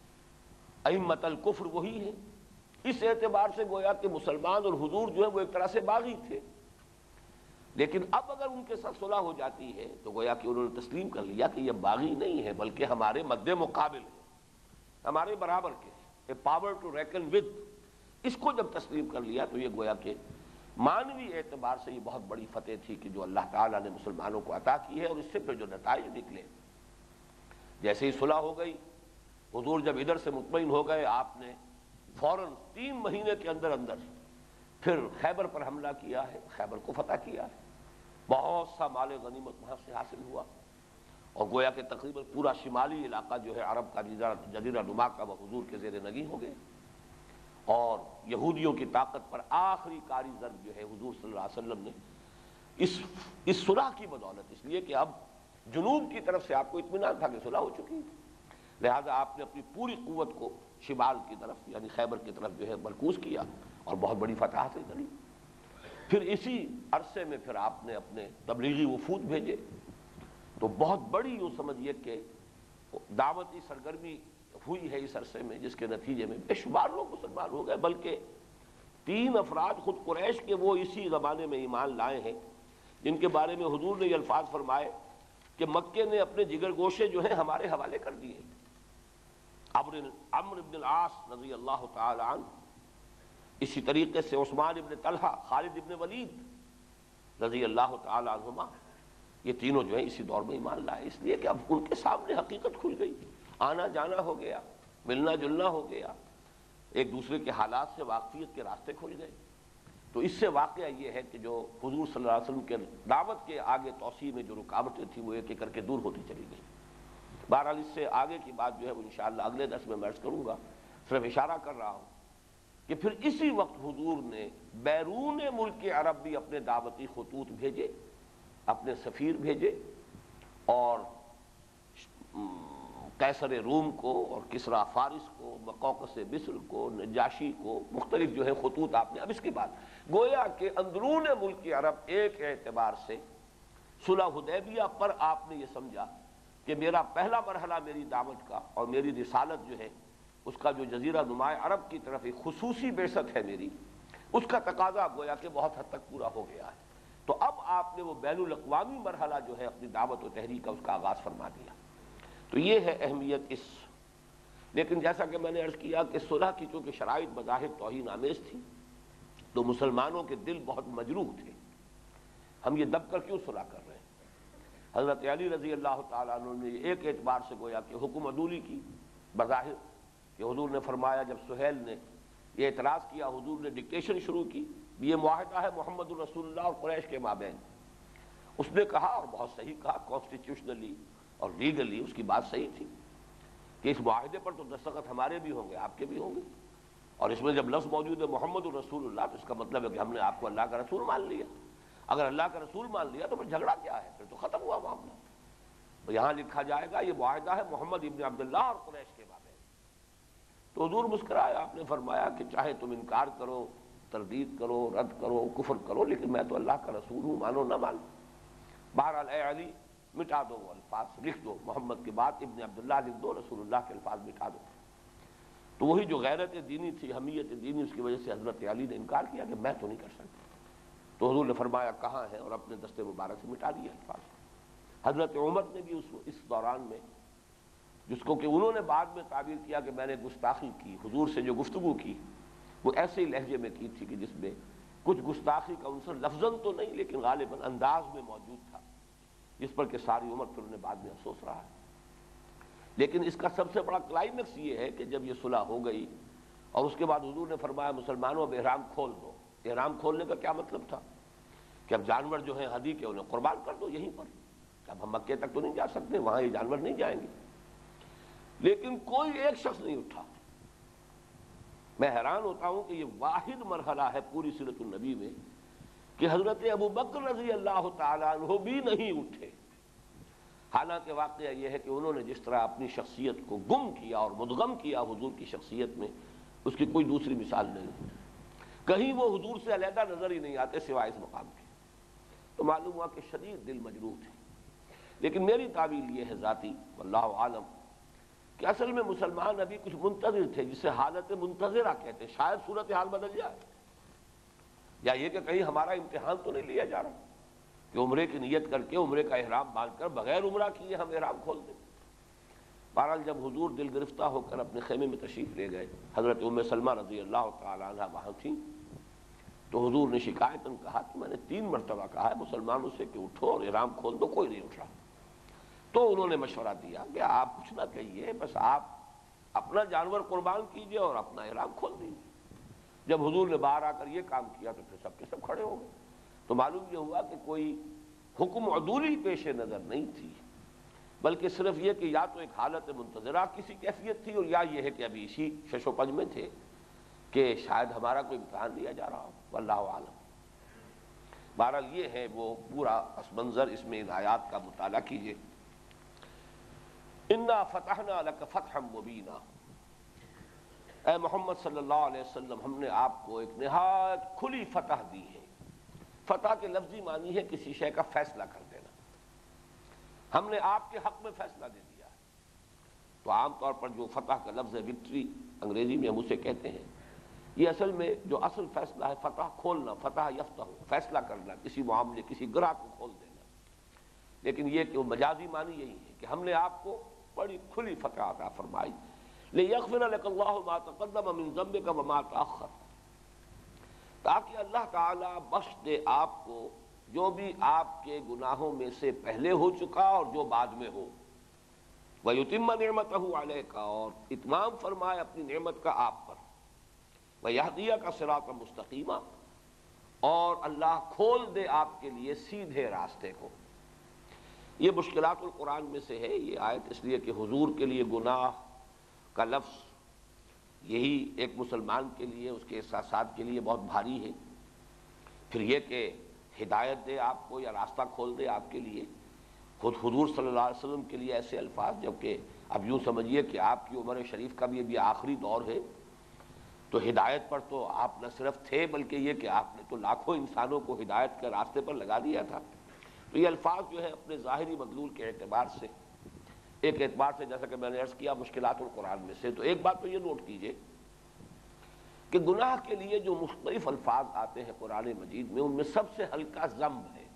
ائمۃ الکفر وہی ہیں. اس اعتبار سے گویا کہ مسلمان اور حضور جو ہے وہ ایک طرح سے باغی تھے. لیکن اب اگر ان کے ساتھ صلح ہو جاتی ہے تو گویا کہ انہوں نے تسلیم کر لیا کہ یہ باغی نہیں ہے بلکہ ہمارے مد مقابل ہے، ہمارے برابر کے، a power to reckon with. اس کو جب تسلیم کر لیا تو یہ گویا کہ معنوی اعتبار سے یہ بہت بڑی فتح تھی کہ جو اللہ تعالیٰ نے مسلمانوں کو عطا کی ہے. اور اس سے پھر جو نتائج نکلے، جیسے ہی صلح ہو گئی، حضور جب ادھر سے مطمئن ہو گئے، آپ نے فوراً تین مہینے کے اندر اندر پھر خیبر پر حملہ کیا ہے، خیبر کو فتح کیا ہے. بہت سا مال غنیمت وہاں سے حاصل ہوا، اور گویا کہ تقریباً پورا شمالی علاقہ جو ہے عرب کا جزیرہ نما کا وہ حضور کے زیر نگیں ہو گئے. اور یہودیوں کی طاقت پر آخری کاری ضرب جو ہے حضور صلی اللہ علیہ وسلم نے اس اس صلح کی بدولت، اس لیے کہ اب جنوب کی طرف سے آپ کو اطمینان تھا کہ صلح ہو چکی ہے، لہذا آپ نے اپنی پوری قوت کو شمال کی طرف یعنی خیبر کی طرف جو ہے مرکوز کیا اور بہت بڑی فتح حاصل کری. پھر اسی عرصے میں پھر آپ نے اپنے تبلیغی وفود بھیجے، تو بہت بڑی یوں سمجھیے کہ دعوتی سرگرمی ہوئی ہے اس عرصے میں، جس کے نتیجے میں بے شمار لوگ مسلمان ہو گئے. بلکہ تین افراد خود قریش کے وہ اسی زمانے میں ایمان لائے ہیں جن کے بارے میں حضور نے یہ الفاظ فرمائے کہ مکے نے اپنے جگر گوشے جو ہیں ہمارے حوالے کر دیے. عمرو بن العاص رضی اللہ تعالی عنہ، اسی طریقے سے عثمان بن طلحہ، خالد بن ولید رضی اللہ تعالی عنہما، یہ تینوں جو ہیں اسی دور میں ایمان لائے. اس لیے کہ اب ان کے سامنے حقیقت کھل گئی، آنا جانا ہو گیا، ملنا جلنا ہو گیا، ایک دوسرے کے حالات سے واقفیت کے راستے کھل گئے. تو اس سے واقعہ یہ ہے کہ جو حضور صلی اللہ علیہ وسلم کے دعوت کے آگے توسیع میں جو رکاوٹیں تھیں وہ ایک ایک کر کے دور ہوتی چلی گئی. بہرحال اس سے آگے کی بات جو ہے وہ انشاءاللہ اگلے درس میں عرض کروں گا، صرف اشارہ کر رہا ہوں کہ پھر اسی وقت حضور نے بیرون ملک عرب بھی اپنے دعوتی خطوط بھیجے، اپنے سفیر بھیجے، اور قیصر روم کو اور کسریٰ فارس کو، مقوقس مصر کو، نجاشی کو مختلف جو ہے خطوط آپ نے. اب اس کے بعد گویا کہ اندرون ملک عرب ایک اعتبار سے صلح حدیبیہ پر آپ نے یہ سمجھا کہ میرا پہلا مرحلہ میری دعوت کا اور میری رسالت جو ہے اس کا جو جزیرہ نما عرب کی طرف ایک خصوصی بعثت ہے میری، اس کا تقاضا گویا کہ بہت حد تک پورا ہو گیا ہے. تو اب آپ نے وہ بین الاقوامی مرحلہ جو ہے اپنی دعوت و تحریک کا اس کا آغاز فرما دیا. تو یہ ہے اہمیت اس. لیکن جیسا کہ میں نے عرض کیا کہ صلح کی چونکہ شرائط بظاہر توہین آمیز تھی تو مسلمانوں کے دل بہت مجروح تھے. ہم یہ دب کر کیوں صلح کر رہے ہیں؟ حضرت علی رضی اللہ تعالیٰ عنہ نے ایک اعتبار سے گویا کہ حکم عدولی کی بظاہر، کہ حضور نے فرمایا جب سہیل نے یہ اعتراض کیا، حضور نے ڈکٹیشن شروع کی، یہ معاہدہ ہے محمد الرسول اللہ اور قریش کے مابین. اس نے کہا اور بہت صحیح کہا، کانسٹیٹیوشنلی اور لیگلی اس کی بات صحیح تھی کہ اس معاہدے پر تو دستخط ہمارے بھی ہوں گے، آپ کے بھی ہوں گے، اور اس میں جب لفظ موجود ہے محمد الرسول اللہ تو اس کا مطلب ہے کہ ہم نے آپ کو اللہ کا رسول مان لیا. اگر اللہ کا رسول مان لیا تو پھر جھگڑا کیا ہے؟ پھر تو ختم ہوا معاملہ. تو یہاں لکھا جائے گا یہ معاہدہ ہے محمد ابن عبداللہ اور قریش کے مابین. تو حضور مسکرایا، آپ نے فرمایا کہ چاہے تم انکار کرو، تردید کرو، رد کرو، کفر کرو، لیکن میں تو اللہ کا رسول ہوں، مانو نہ مانو. بہرحال اے علی مٹا دو وہ الفاظ، لکھ دو محمد کے بعد ابن عبداللہ لکھ دو، رسول اللہ کے الفاظ مٹا دو. تو وہی جو غیرت دینی تھی، حمیت دینی، اس کی وجہ سے حضرت علی نے انکار کیا کہ میں تو نہیں کر سکتا. تو حضور نے فرمایا کہاں ہے، اور اپنے دستے مبارک سے مٹا دیا الفاظ. حضرت عمر نے بھی اس اس دوران میں، جس کو کہ انہوں نے بعد میں تعبیر کیا کہ میں نے گستاخی کی، حضور سے جو گفتگو کی وہ ایسے ہی لہجے میں کی تھی کہ جس میں کچھ گستاخی کا عنصر لفظاً تو نہیں لیکن غالباً انداز میں موجود تھا، جس پر کہ ساری عمر پھر انہیں بعد میں افسوس رہا ہے. لیکن اس کا سب سے بڑا کلائمیکس یہ ہے کہ جب یہ صلح ہو گئی اور اس کے بعد حضور نے فرمایا مسلمانوں اب احرام کھول دو۔ احرام کھولنے کا کیا مطلب تھا کہ اب جانور جو ہیں ہدی کے انہیں قربان کر دو یہیں پر، اب ہم مکے تک تو نہیں جا سکتے، وہاں یہ جانور نہیں جائیں گے۔ لیکن کوئی ایک شخص نہیں اٹھا۔ میں حیران ہوتا ہوں کہ یہ واحد مرحلہ ہے پوری سیرت النبی میں کہ حضرت ابو بکر رضی اللہ تعالیٰ عنہ بھی نہیں اٹھے۔ حالانکہ واقعہ یہ ہے کہ انہوں نے جس طرح اپنی شخصیت کو گم کیا اور مدغم کیا حضور کی شخصیت میں، اس کی کوئی دوسری مثال نہیں، کہیں وہ حضور سے علیحدہ نظر ہی نہیں آتے سوائے اس مقام کے۔ تو معلوم ہوا کہ شدید دل مجروح تھے۔ لیکن میری تعویل یہ ہے ذاتی واللہ عالم کہ اصل میں مسلمان ابھی کچھ منتظر تھے، جسے حالت منتظرہ کہتے ہیں، شاید صورتحال بدل جائے، یا یہ کہ کہیں ہمارا امتحان تو نہیں لیا جا رہا کہ عمرے کی نیت کر کے عمرے کا احرام باندھ کر بغیر عمرہ کیے ہم احرام کھول دیں۔ بہرحال جب حضور دل گرفتہ ہو کر اپنے خیمے میں تشریف لے گئے، حضرت ام سلمہ رضی اللہ تعالی عنہ وہاں تھیں، تو حضور نے شکایتاً کہا کہ میں نے تین مرتبہ کہا ہے مسلمانوں سے کہ اٹھو اور احرام کھول دو، کوئی نہیں اٹھ رہا۔ تو انہوں نے مشورہ دیا کہ آپ کچھ نہ کہیے، بس آپ اپنا جانور قربان کیجئے اور اپنا احرام کھول دیجیے۔ جب حضور نے باہر آ کر یہ کام کیا تو پھر سب کے سب کھڑے ہو گئے۔ تو معلوم یہ ہوا کہ کوئی حکم عدولی پیش نظر نہیں تھی، بلکہ صرف یہ کہ یا تو ایک حالت منتظرہ کسی کیفیت تھی، اور یا یہ ہے کہ ابھی اسی شش و پنج میں تھے کہ شاید ہمارا کوئی امتحان لیا جا رہا ہو، واللہ عالم۔ بہرحال یہ ہے وہ پورا پس منظر، اس میں ان آیات کا مطالعہ کیجیے۔ انا فتحنا لک فتحا مبینا، اے محمد صلی اللہ علیہ وسلم ہم نے آپ کو ایک نہایت کھلی فتح دی ہے۔ فتح کے لفظی معنی ہے کسی شے کا فیصلہ کر دینا، ہم نے آپ کے حق میں فیصلہ دے دیا ہے۔ تو عام طور پر جو فتح کا لفظ ہے وکٹری، انگریزی میں ہم اسے کہتے ہیں، یہ اصل میں جو اصل فیصلہ ہے فتح کھولنا، فتح یفتح، فیصلہ کرنا، کسی معاملے کسی گرہ کو کھول دینا۔ لیکن یہ کہ وہ مجازی معنی یہی ہے کہ ہم نے آپ کو بڑی کھلی فتح عطا فرمائی۔ لِيَغْفِرَ لَكَ اللَّهُ مَا تَقَدَّمَ مِن ذَنبِكَ وَمَا تَأَخَّرَ، تاکہ اللہ تعالیٰ بخش دے آپ کو جو بھی آپ کے گناہوں میں سے پہلے ہو چکا اور جو بعد میں ہو، وَيُتِمَّ نِعْمَتَهُ عَلَيْكَ، اور اتمام فرمائے اپنی نعمت کا آپ پر، وَيَهْدِيَكَ صِرَاطًا مُسْتَقِيمًا، اور اللہ کھول دے آپ کے لیے سیدھے راستے کو۔ یہ مشکلات القرآن میں سے ہے یہ آیت، اس لیے کہ حضور کے لیے گناہ کا لفظ یہی ایک مسلمان کے لیے اس کے احساسات کے لیے بہت بھاری ہے۔ پھر یہ کہ ہدایت دے آپ کو یا راستہ کھول دے آپ کے لیے، خود حضور صلی اللہ علیہ وسلم کے لیے ایسے الفاظ، جبکہ اب یوں سمجھیے کہ آپ کی عمر شریف کا بھی ابھی آخری دور ہے، تو ہدایت پر تو آپ نہ صرف تھے بلکہ یہ کہ آپ نے تو لاکھوں انسانوں کو ہدایت کے راستے پر لگا دیا تھا۔ تو یہ الفاظ جو ہے اپنے ظاہری مدلول کے اعتبار سے، ایک اعتبار سے جیسا کہ میں نے عرض کیا مشکلات القرآن میں سے، تو ایک بات تو یہ نوٹ کیجئے کہ گناہ کے لیے جو مختلف الفاظ آتے ہیں قرآن مجید میں، ان میں سب سے ہلکا ذنب ہے۔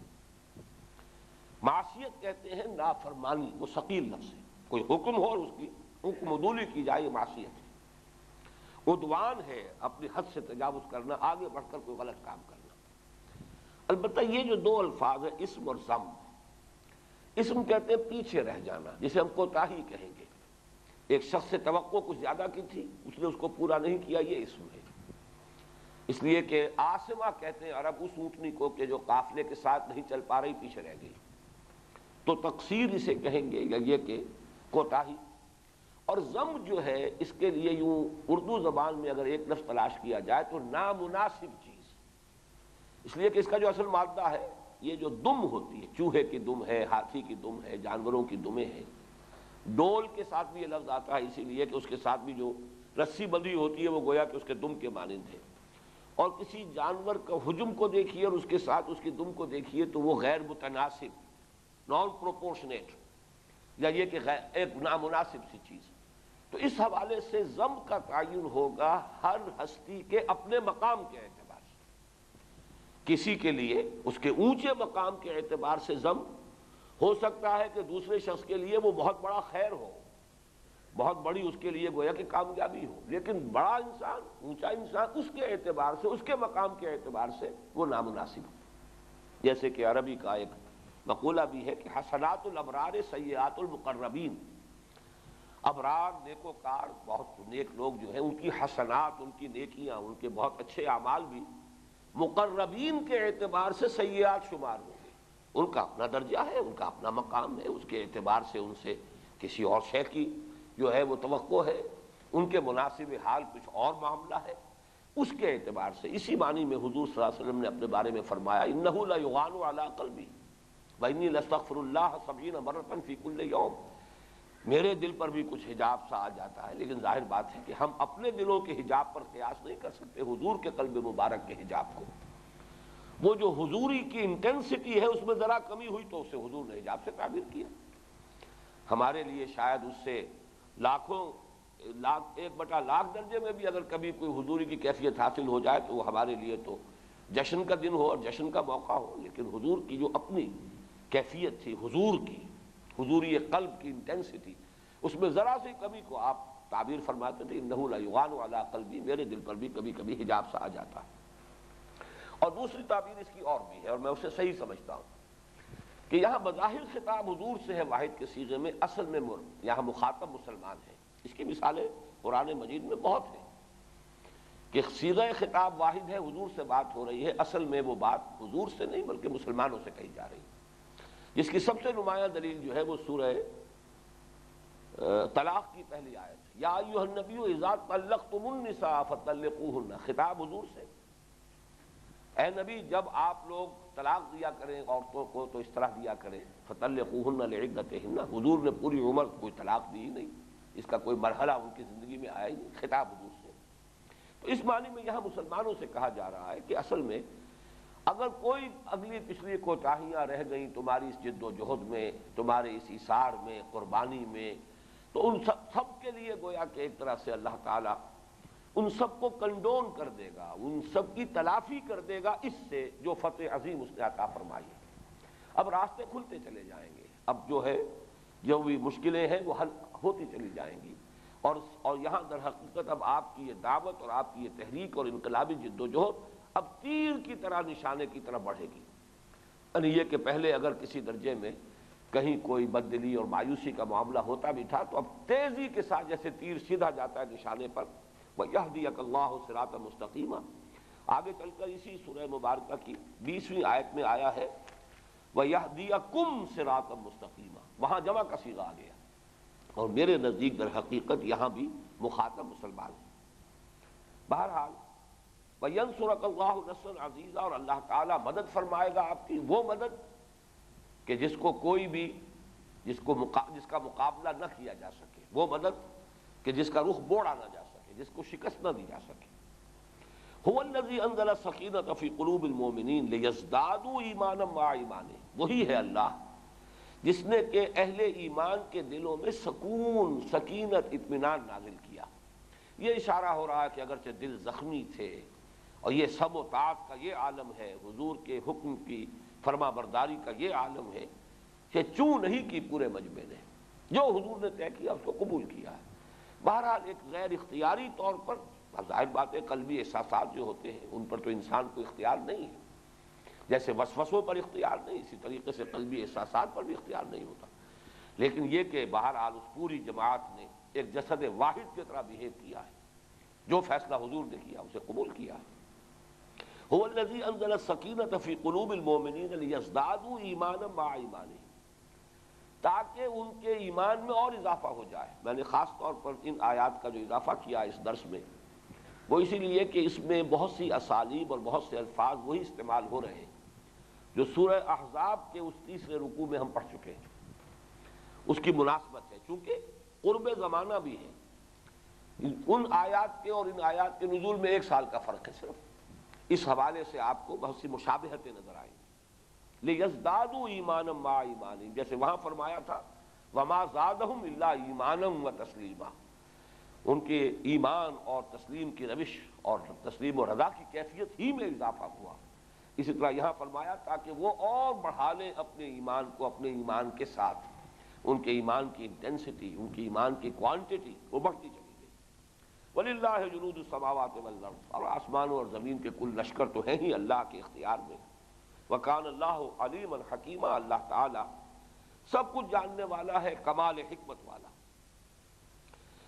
معصیت کہتے ہیں نافرمانی، وہ ثقیل لفظ ہے، کوئی حکم ہو اور اس کی حکم عدولی کی جائے، یہ معصیت ہے۔ عدوان ہے اپنی حد سے تجاوز کرنا، آگے بڑھ کر کوئی غلط کام کرنا۔ البتہ یہ جو دو الفاظ ہیں اسم اور ذم، اسم کہتے ہیں پیچھے رہ جانا، جسے ہم کوتاہی کہیں گے، ایک شخص سے توقع کچھ زیادہ کی تھی، اس نے اس کو پورا نہیں کیا، یہ اسم ہے۔ اس لیے کہ آسمہ کہتے ہیں عرب اس اونٹنی کو کہ جو قافلے کے ساتھ نہیں چل پا رہی، پیچھے رہ گئی، تو تقصیر اسے کہیں گے، یا یہ کہ کوتاہی۔ اور ذم جو ہے اس کے لیے یوں اردو زبان میں اگر ایک لفظ تلاش کیا جائے تو نامناسب چیز، اس لیے کہ اس کا جو اصل مادہ ہے یہ جو دم ہوتی ہے، چوہے کی دم ہے، ہاتھی کی دم ہے، جانوروں کی دمیں ہیں۔ ڈول کے ساتھ بھی یہ لفظ آتا ہے اسی لیے کہ اس کے ساتھ بھی جو رسی بندھی ہوتی ہے وہ گویا کہ اس کے دم کے مانند ہے۔ اور کسی جانور کا حجم کو دیکھیے اور اس کے ساتھ اس کی دم کو دیکھیے تو وہ غیر متناسب، نان پروپورشنیٹ، یا یہ کہ ایک نامناسب سی چیز۔ تو اس حوالے سے ذم کا تعین ہوگا ہر ہستی کے اپنے مقام کے اعتبار سے۔ کسی کے لیے اس کے اونچے مقام کے اعتبار سے ذم ہو سکتا ہے کہ دوسرے شخص کے لیے وہ بہت بڑا خیر ہو، بہت بڑی اس کے لیے گویا کہ کامیابی ہو، لیکن بڑا انسان، اونچا انسان، اس کے اعتبار سے، اس کے مقام کے اعتبار سے وہ نامناسب ہو۔ جیسے کہ عربی کا ایک مقولہ بھی ہے کہ حسنات الابرار سیئات المقربین، ابرار نیکوکار بہت نیک لوگ جو ہیں ان کی حسنات، ان کی نیکیاں، ان کے بہت اچھے اعمال بھی مقربین کے اعتبار سے سیئات شمار ہوں گے. ان کا اپنا درجہ ہے، ان کا اپنا مقام ہے، اس کے اعتبار سے ان سے کسی اور شے کی جو ہے وہ توقع ہے، ان کے مناسب حال کچھ اور معاملہ ہے، اس کے اعتبار سے. اسی معنی میں حضور صلی اللہ علیہ وسلم نے اپنے بارے میں فرمایا انہ لیغان علی قلبی وانی لاستغفر اللہ سبعین مرۃ فی کل یوم. میرے دل پر بھی کچھ حجاب سا آ جاتا ہے، لیکن ظاہر بات ہے کہ ہم اپنے دلوں کے حجاب پر قیاس نہیں کر سکتے حضور کے قلب مبارک کے حجاب کو. وہ جو حضوری کی انٹینسٹی ہے اس میں ذرا کمی ہوئی تو اسے حضور نے حجاب سے تعبیر کیا. ہمارے لیے شاید اس سے لاکھوں لاکھ ایک بٹا لاکھ درجے میں بھی اگر کبھی کوئی حضوری کی کیفیت حاصل ہو جائے تو وہ ہمارے لیے تو جشن کا دن ہو اور جشن کا موقع ہو. لیکن حضور کی جو اپنی کیفیت تھی، حضور کی حضوری قلب کی انٹینسٹی، اس میں ذرا سی کمی کو آپ تعبیر فرماتے تھے انہ لیغان علی قلبی، میرے دل پر بھی کبھی کبھی حجاب سا آ جاتا ہے. اور دوسری تعبیر اس کی اور بھی ہے اور میں اسے صحیح سمجھتا ہوں کہ یہاں بظاہر خطاب حضور سے ہے واحد کے صیغے میں، اصل میں یہاں مخاطب مسلمان ہے. اس کی مثالیں قرآن مجید میں بہت ہیں کہ صیغہ خطاب واحد ہے، حضور سے بات ہو رہی ہے، اصل میں وہ بات حضور سے نہیں بلکہ مسلمانوں سے کہی جا رہی ہے. جس کی سب سے نمایاں دلیل جو ہے وہ سورہ طلاق کی پہلی آیت ہے، یا ایھا النبی اذا طلقتم النساء فطلقوہن. خطاب حضور سے، اے نبی جب آپ لوگ طلاق دیا کریں عورتوں کو تو اس طرح دیا کریں فطلقوہن لعدتہن. حضور نے پوری عمر کوئی طلاق دی نہیں، اس کا کوئی مرحلہ ان کی زندگی میں آیا ہی نہیں. خطاب حضور سے. تو اس معنی میں یہاں مسلمانوں سے کہا جا رہا ہے کہ اصل میں اگر کوئی اگلی پچھلی کوتاہیاں رہ گئیں تمہاری اس جد و جہد میں، تمہارے اس ایثار میں، قربانی میں، تو ان سب سب کے لیے گویا کہ ایک طرح سے اللہ تعالیٰ ان سب کو کنڈون کر دے گا، ان سب کی تلافی کر دے گا اس سے جو فتح عظیم اس نے عطا فرمائی ہے. اب راستے کھلتے چلے جائیں گے، اب جو ہے جو بھی مشکلیں ہیں وہ حل ہوتی چلی جائیں گی. اور اور یہاں در حقیقت اب آپ کی یہ دعوت اور آپ کی یہ تحریک اور انقلابی جد و جہد اب تیر کی طرح نشانے کی طرف بڑھے گی. یعنی یہ کہ پہلے اگر کسی درجے میں کہیں کوئی بددلی اور مایوسی کا معاملہ ہوتا بھی تھا تو اب تیزی کے ساتھ جیسے تیر سیدھا جاتا ہے نشانے پر. وَيَهْدِيَكَ اللَّهُ صِرَاطًا مُسْتَقِيمًا. آگے چل کر اسی سورہ مبارکہ کی بیسویں آیت میں آیا ہے وَيَهْدِيَكُمْ صِرَاطًا مُسْتَقِيمًا. وہاں جمع کا صیغہ آ گیا اور میرے نزدیک در حقیقت یہاں بھی مخاطب مسلمان ہے. بہرحال وَيَنْصُرَكَ اللَّهُ نَصْرًا عَزِيزًا. اور اللہ تعالیٰ مدد فرمائے گا آپ کی، وہ مدد کہ جس کو کوئی بھی جس کو مقا... جس کا مقابلہ نہ کیا جا سکے، وہ مدد کہ جس کا رخ موڑا نہ جا سکے، جس کو شکست نہ دی جا سکے. هُوَ الَّذِي أَنزَلَ السَّكِينَةَ فِي قُلُوبِ الْمُؤْمِنِينَ لِيَزْدَادُوا إِيمَانًا مَعَ إِيمَانِهِمْ. وہی ہے اللہ جس نے کہ اہل ایمان کے دلوں میں سکون، سکینت، اطمینان نازل کیا. یہ اشارہ ہو رہا ہے کہ اگرچہ دل زخمی تھے اور یہ سب و طاعت کا یہ عالم ہے، حضور کے حکم کی فرما برداری کا یہ عالم ہے کہ چوں نہیں کی پورے مجمع نے، جو حضور نے طے کیا اس کو قبول کیا ہے. بہرحال ایک غیر اختیاری طور پر ظاہر بات ہے قلبی احساسات جو ہوتے ہیں ان پر تو انسان کو اختیار نہیں ہے، جیسے وسوسوں پر اختیار نہیں اسی طریقے سے قلبی احساسات پر بھی اختیار نہیں ہوتا. لیکن یہ کہ بہرحال اس پوری جماعت نے ایک جسد واحد کی طرح بہیو کیا ہے، جو فیصلہ حضور نے کیا اسے قبول کیا ہے. هو الذي انزل السكينة في قلوب المؤمنين ليزدادوا ايمانا مع ايمانهم. تاکہ ان کے ایمان میں اور اضافہ ہو جائے. میں نے خاص طور پر ان آیات کا جو اضافہ کیا اس درس میں وہ اسی لیے کہ اس میں بہت سی اسالیب اور بہت سے الفاظ وہی استعمال ہو رہے ہیں جو سورہ احزاب کے اس تیسرے رکوع میں ہم پڑھ چکے ہیں. اس کی مناسبت ہے چونکہ قرب زمانہ بھی ہے. ان آیات کے اور ان آیات کے نزول میں ایک سال کا فرق ہے صرف. اس حوالے سے آپ کو بہت سی مشابہتیں نظر آئیں گی. لِيَزْدَادُوا إِيمَانًا مَعَ إِيمَانِهِمْ. جیسے وہاں فرمایا تھا وَمَا زَادَهُمْ إِلَّا إِيمَانًا وَتَسْلِيمًا. ان کے ایمان اور تسلیم کی روش اور تسلیم و رضا کی کیفیت ہی میں اضافہ ہوا. اسی طرح یہاں فرمایا تاکہ وہ اور بڑھا لیں اپنے ایمان کو اپنے ایمان کے ساتھ. ان کے ایمان کی انٹینسٹی، ان کی ایمان کی کوانٹٹی وہ بڑھتی چلی گئی. وَلِلَّهِ جُنُودُ السَّمَاوَاتِ وَالْأَرْضِ. اور آسمانوں اور زمین کے کل لشکر تو ہیں ہی اللہ کے اختیار میں. وَكَانَ اللَّهُ عَلِيمًا حَكِيمًا. اللہ تعالی سب کچھ جاننے والا ہے، کمال حکمت والا.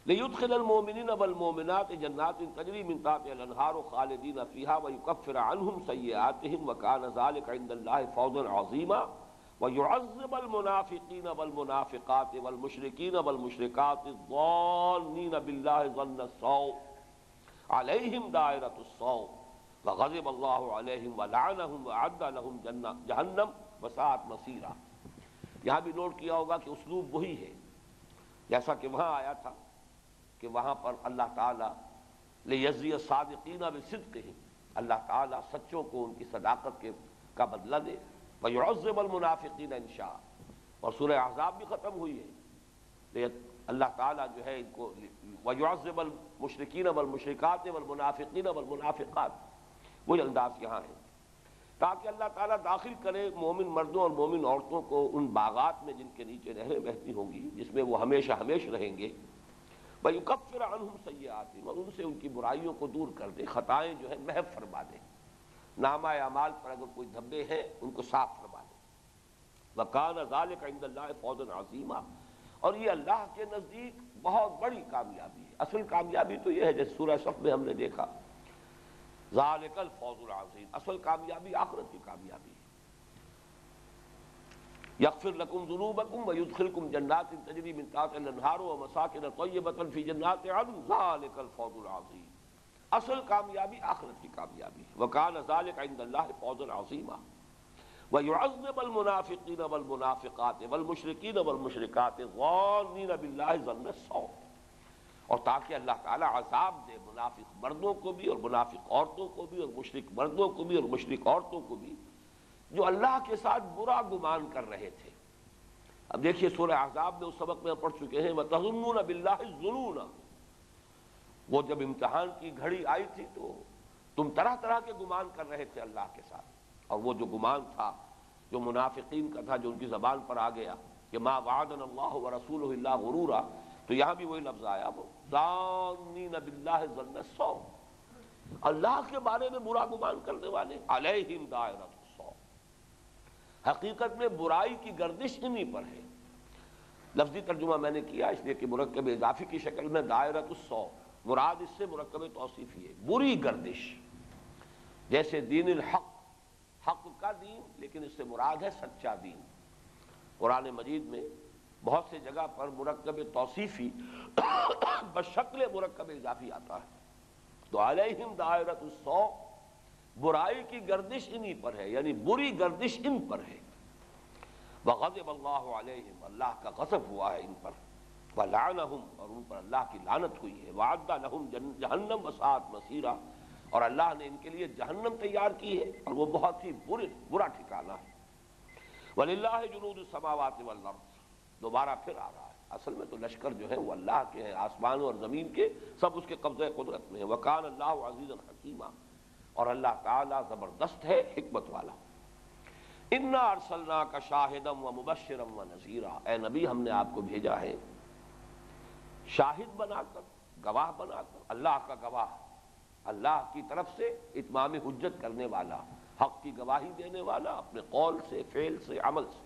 لِيُدْخِلَ الْمُؤْمِنِينَ وَالْمُؤْمِنَاتِ جَنَّاتٍ تَجْرِي مِن تَحْتِهَا الْأَنْهَارُ خَالِدِينَ فِيهَا وَيُكَفِّرَ عَنْهُمْ سَيِّئَاتِهِمْ وَكَانَ ذَلِكَ عِندَ اللَّهِ فَوْزًا عَظِيمًا وَيُعَذِّبَ الْمُنَافِقِينَ وَالْمُنَافِقَاتِ وَالْمُشْرِكِينَ وَالْمُشْرِكَاتِ الظَّانِّينَ بِاللَّهِ ظَنَّ السَّوْءِ عَلَيْهِمْ دَائِرَةُ السَّوْءِ وَغَضِبَ اللَّهُ عَلَيْهِمْ وَلَعَنَهُمْ وَأَعَدَّ لَهُمْ جَهَنَّمَ وَسَاءَتْ مَصِيرًا۔ یہاں بھی نوٹ کیا ہوگا کہ اسلوب وہی ہے جیسا کہ وہاں آیا تھا کہ وہاں پر اللہ تعالیٰ لیجزی الصادقین بصدقہم، اللہ تعالیٰ سچوں کو ان کی صداقت کے کا بدلہ دے، ویعذب المنافقین ان شاء، اور سورہ احزاب بھی ختم ہوئی ہے، اللہ تعالیٰ جو ہے ان کو ویعذب المشرکین والمشرکات والمنافقین والمنافقات، وہی انداز یہاں ہے، تاکہ اللہ تعالیٰ داخل کرے مومن مردوں اور مومن عورتوں کو ان باغات میں جن کے نیچے نہریں بہتی ہوں گی، جس میں وہ ہمیشہ ہمیشہ رہیں گے، وَيُكَفِّرَ عَنْهُمْ سَيِّئَاتِهِمْ، اور ان سے ان کی برائیوں کو دور کر دے، خطائیں جو ہے محو فرما دے، نامہ اعمال پر اگر کوئی دھبے ہیں ان کو صاف فرما دے۔ وَكَانَ ذَلِكَ عِندَ اللَّهِ فَوْزًا عَظِيمًا، اور یہ اللہ کے نزدیک بہت بڑی کامیابی ہے۔ اصل کامیابی تو یہ ہے جیسے سورہ صف میں ہم نے دیکھا، ذَلِكَ الْفَوْزُ الْعَظِيمُ، اصل کامیابی آخرت کی کامیابی ہے۔ یغفر لکم ذنوبکم ویدخلکم جنات تجری من تحتہا الانہار ومساکن طیبۃ فی جنات عدن ذلک الفوز العظیم، اصل کامیابی آخرت کی کامیابی ہے۔ وکان ذلک عند اللہ فوزا عظیما ویعذب المنافقین والمنافقات والمشرکین والمشرکات الظانین باللہ ظن السوء، اور تاکہ اللہ تعالی عذاب دے منافق مردوں کو بھی اور منافق عورتوں کو بھی اور مشرک مردوں کو بھی اور مشرک عورتوں کو بھی جو اللہ کے ساتھ برا گمان کر رہے تھے۔ اب دیکھیے سورہ احزاب میں اس سبق میں پڑھ چکے ہیں وَتَظُنُّونَ بِاللَّهِ الظُّنُونَ، وہ جب امتحان کی گھڑی آئی تھی تو تم طرح طرح کے گمان کر رہے تھے اللہ کے ساتھ، اور وہ جو گمان تھا جو منافقین کا تھا جو ان کی زبان پر آ گیا کہ ما وعدنا اللہ ورسولہ الا غرورا، تو یہاں بھی وہی لفظ آیا وہ ظانین باللہ ظن السوء، اللہ کے بارے میں برا گمان کرنے والے، علیہم دائرۃ السوء، حقیقت میں برائی کی گردش انہی پر ہے۔ لفظی ترجمہ میں نے کیا اس لیے کہ مرکب اضافی کی شکل میں دائرۃ السوء مراد اس سے مرکب توصیفی ہے، بری گردش، جیسے دین الحق، حق کا دین، لیکن اس سے مراد ہے سچا دین۔ قرآن مجید میں بہت سے جگہ پر مرکب توصیفی بشکل مرکب اضافی آتا ہے، تو علیہم دائرۃ السوء، برائی کی گردش انہی پر ہے، یعنی بری گردش ان پر ہے۔ وغضب اللہ علیہم، اللہ کا غضب ہوا ہے ان پر، ولعنہم، اور ان پر اللہ کی لعنت ہوئی ہے، وعد لہم جہنم وساءت مصیرا، اور اللہ نے ان کے لیے جہنم تیار کی ہے اور وہ بہت ہی برے برا ٹھکانہ ہے۔ وللہ جنود السماوات والارض، دوبارہ پھر آ رہا ہے، اصل میں تو لشکر جو ہے وہ اللہ کے ہیں، آسمانوں اور زمین کے سب اس کے قبضہ قدرت میں ہیں۔ وکان اللہ عزیزا حکیما، اور اللہ تعالیٰ زبردست ہے حکمت والا۔ انا ارسلناک شاہدا ومبشرا ونذیرا، اے نبی ہم نے آپ کو بھیجا ہے شاہد بنا کر، گواہ بنا کر، اللہ کا گواہ، اللہ کی طرف سے اتمام حجت کرنے والا، حق کی گواہی دینے والا اپنے قول سے، فعل سے، عمل سے۔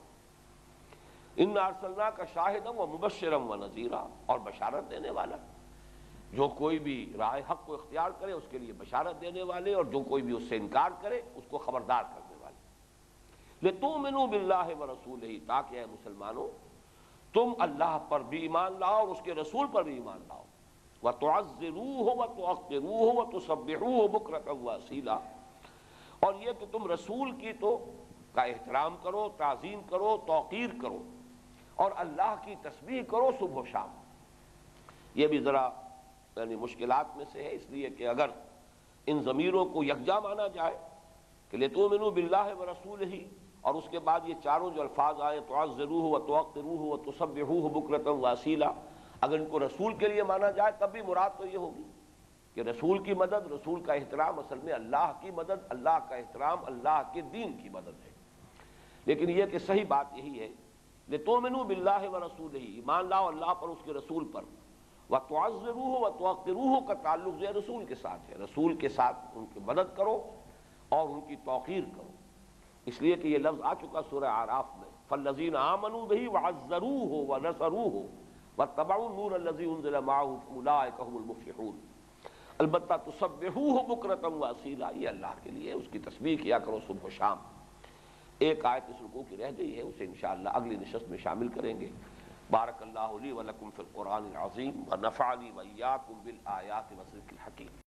انا ارسلناک شاہدا ومبشرا ونذیرا، اور بشارت دینے والا، جو کوئی بھی راہ حق کو اختیار کرے اس کے لیے بشارت دینے والے، اور جو کوئی بھی اس سے انکار کرے اس کو خبردار کرنے والے۔ لِتُؤْمِنُوا بِاللَّهِ وَرَسُولِهِ، تاکہ اے مسلمانوں تم اللہ پر بھی ایمان لاؤ اور اس کے رسول پر بھی ایمان لاؤ، وَتُعَزِّرُوهُ وَتُعَقِّرُوهُ وَتُسَبِّحُوهُ بُكْرَةً وَأَصِيلًا، اور یہ کہ تم رسول کی تو کا احترام کرو، تعظیم کرو، توقیر کرو، اور اللہ کی تسبیح کرو صبح و شام۔ یہ بھی ذرا یعنی مشکلات میں سے ہے، اس لیے کہ اگر ان ضمیروں کو یکجا مانا جائے کہ لِتُؤْمِنُوا بِاللَّهِ وَرَسُولِهِ، اور اس کے بعد یہ چاروں جو الفاظ آئے تُعَزِّرُوهُ وَتُوَقِّرُوهُ وَتُسَبِّحُوهُ بُكْرَةً وَأَصِيلًا، اگر ان کو رسول کے لیے مانا جائے تب بھی مراد تو یہ ہوگی کہ رسول کی مدد، رسول کا احترام اصل میں اللہ کی مدد، اللہ کا احترام اللہ کے دین کی مدد ہے۔ لیکن یہ کہ صحیح بات یہی ہے لِتُؤْمِنُوا بِاللَّهِ وَرَسُولِهِ، ایمان لاؤ اللہ پر، اس کے رسول پر، وَتُعَزِّرُوهُ وَتُوَقِّرُوهُ کا تعلق جو ہے رسول کے ساتھ ہے، رسول کے ساتھ ان کی مدد کرو اور ان کی توقیر کرو، اس لیے کہ یہ لفظ آ چکا سورہ اعراف میں، فَالَّذِينَ آمَنُوا بِهِ وَعَزَّرُوهُ وَنَصَرُوهُ، واتبعوا النور الذی انزل معه فاولئک هم المفلحون۔ البتہ تسبحوہ بکرۃ واصیلا، یہ اللہ کے لیے اس کی تسبیح کیا کرو صبح و شام۔ ایک آیت اس رکوع کی رہ گئی ہے، اسے انشاءاللہ اگلی نشست میں شامل کریں گے۔ بارک اللہ لی ولکم فی القرآن العظیم ونفعنی وإیاکم بالآیات والذکر الحکیم۔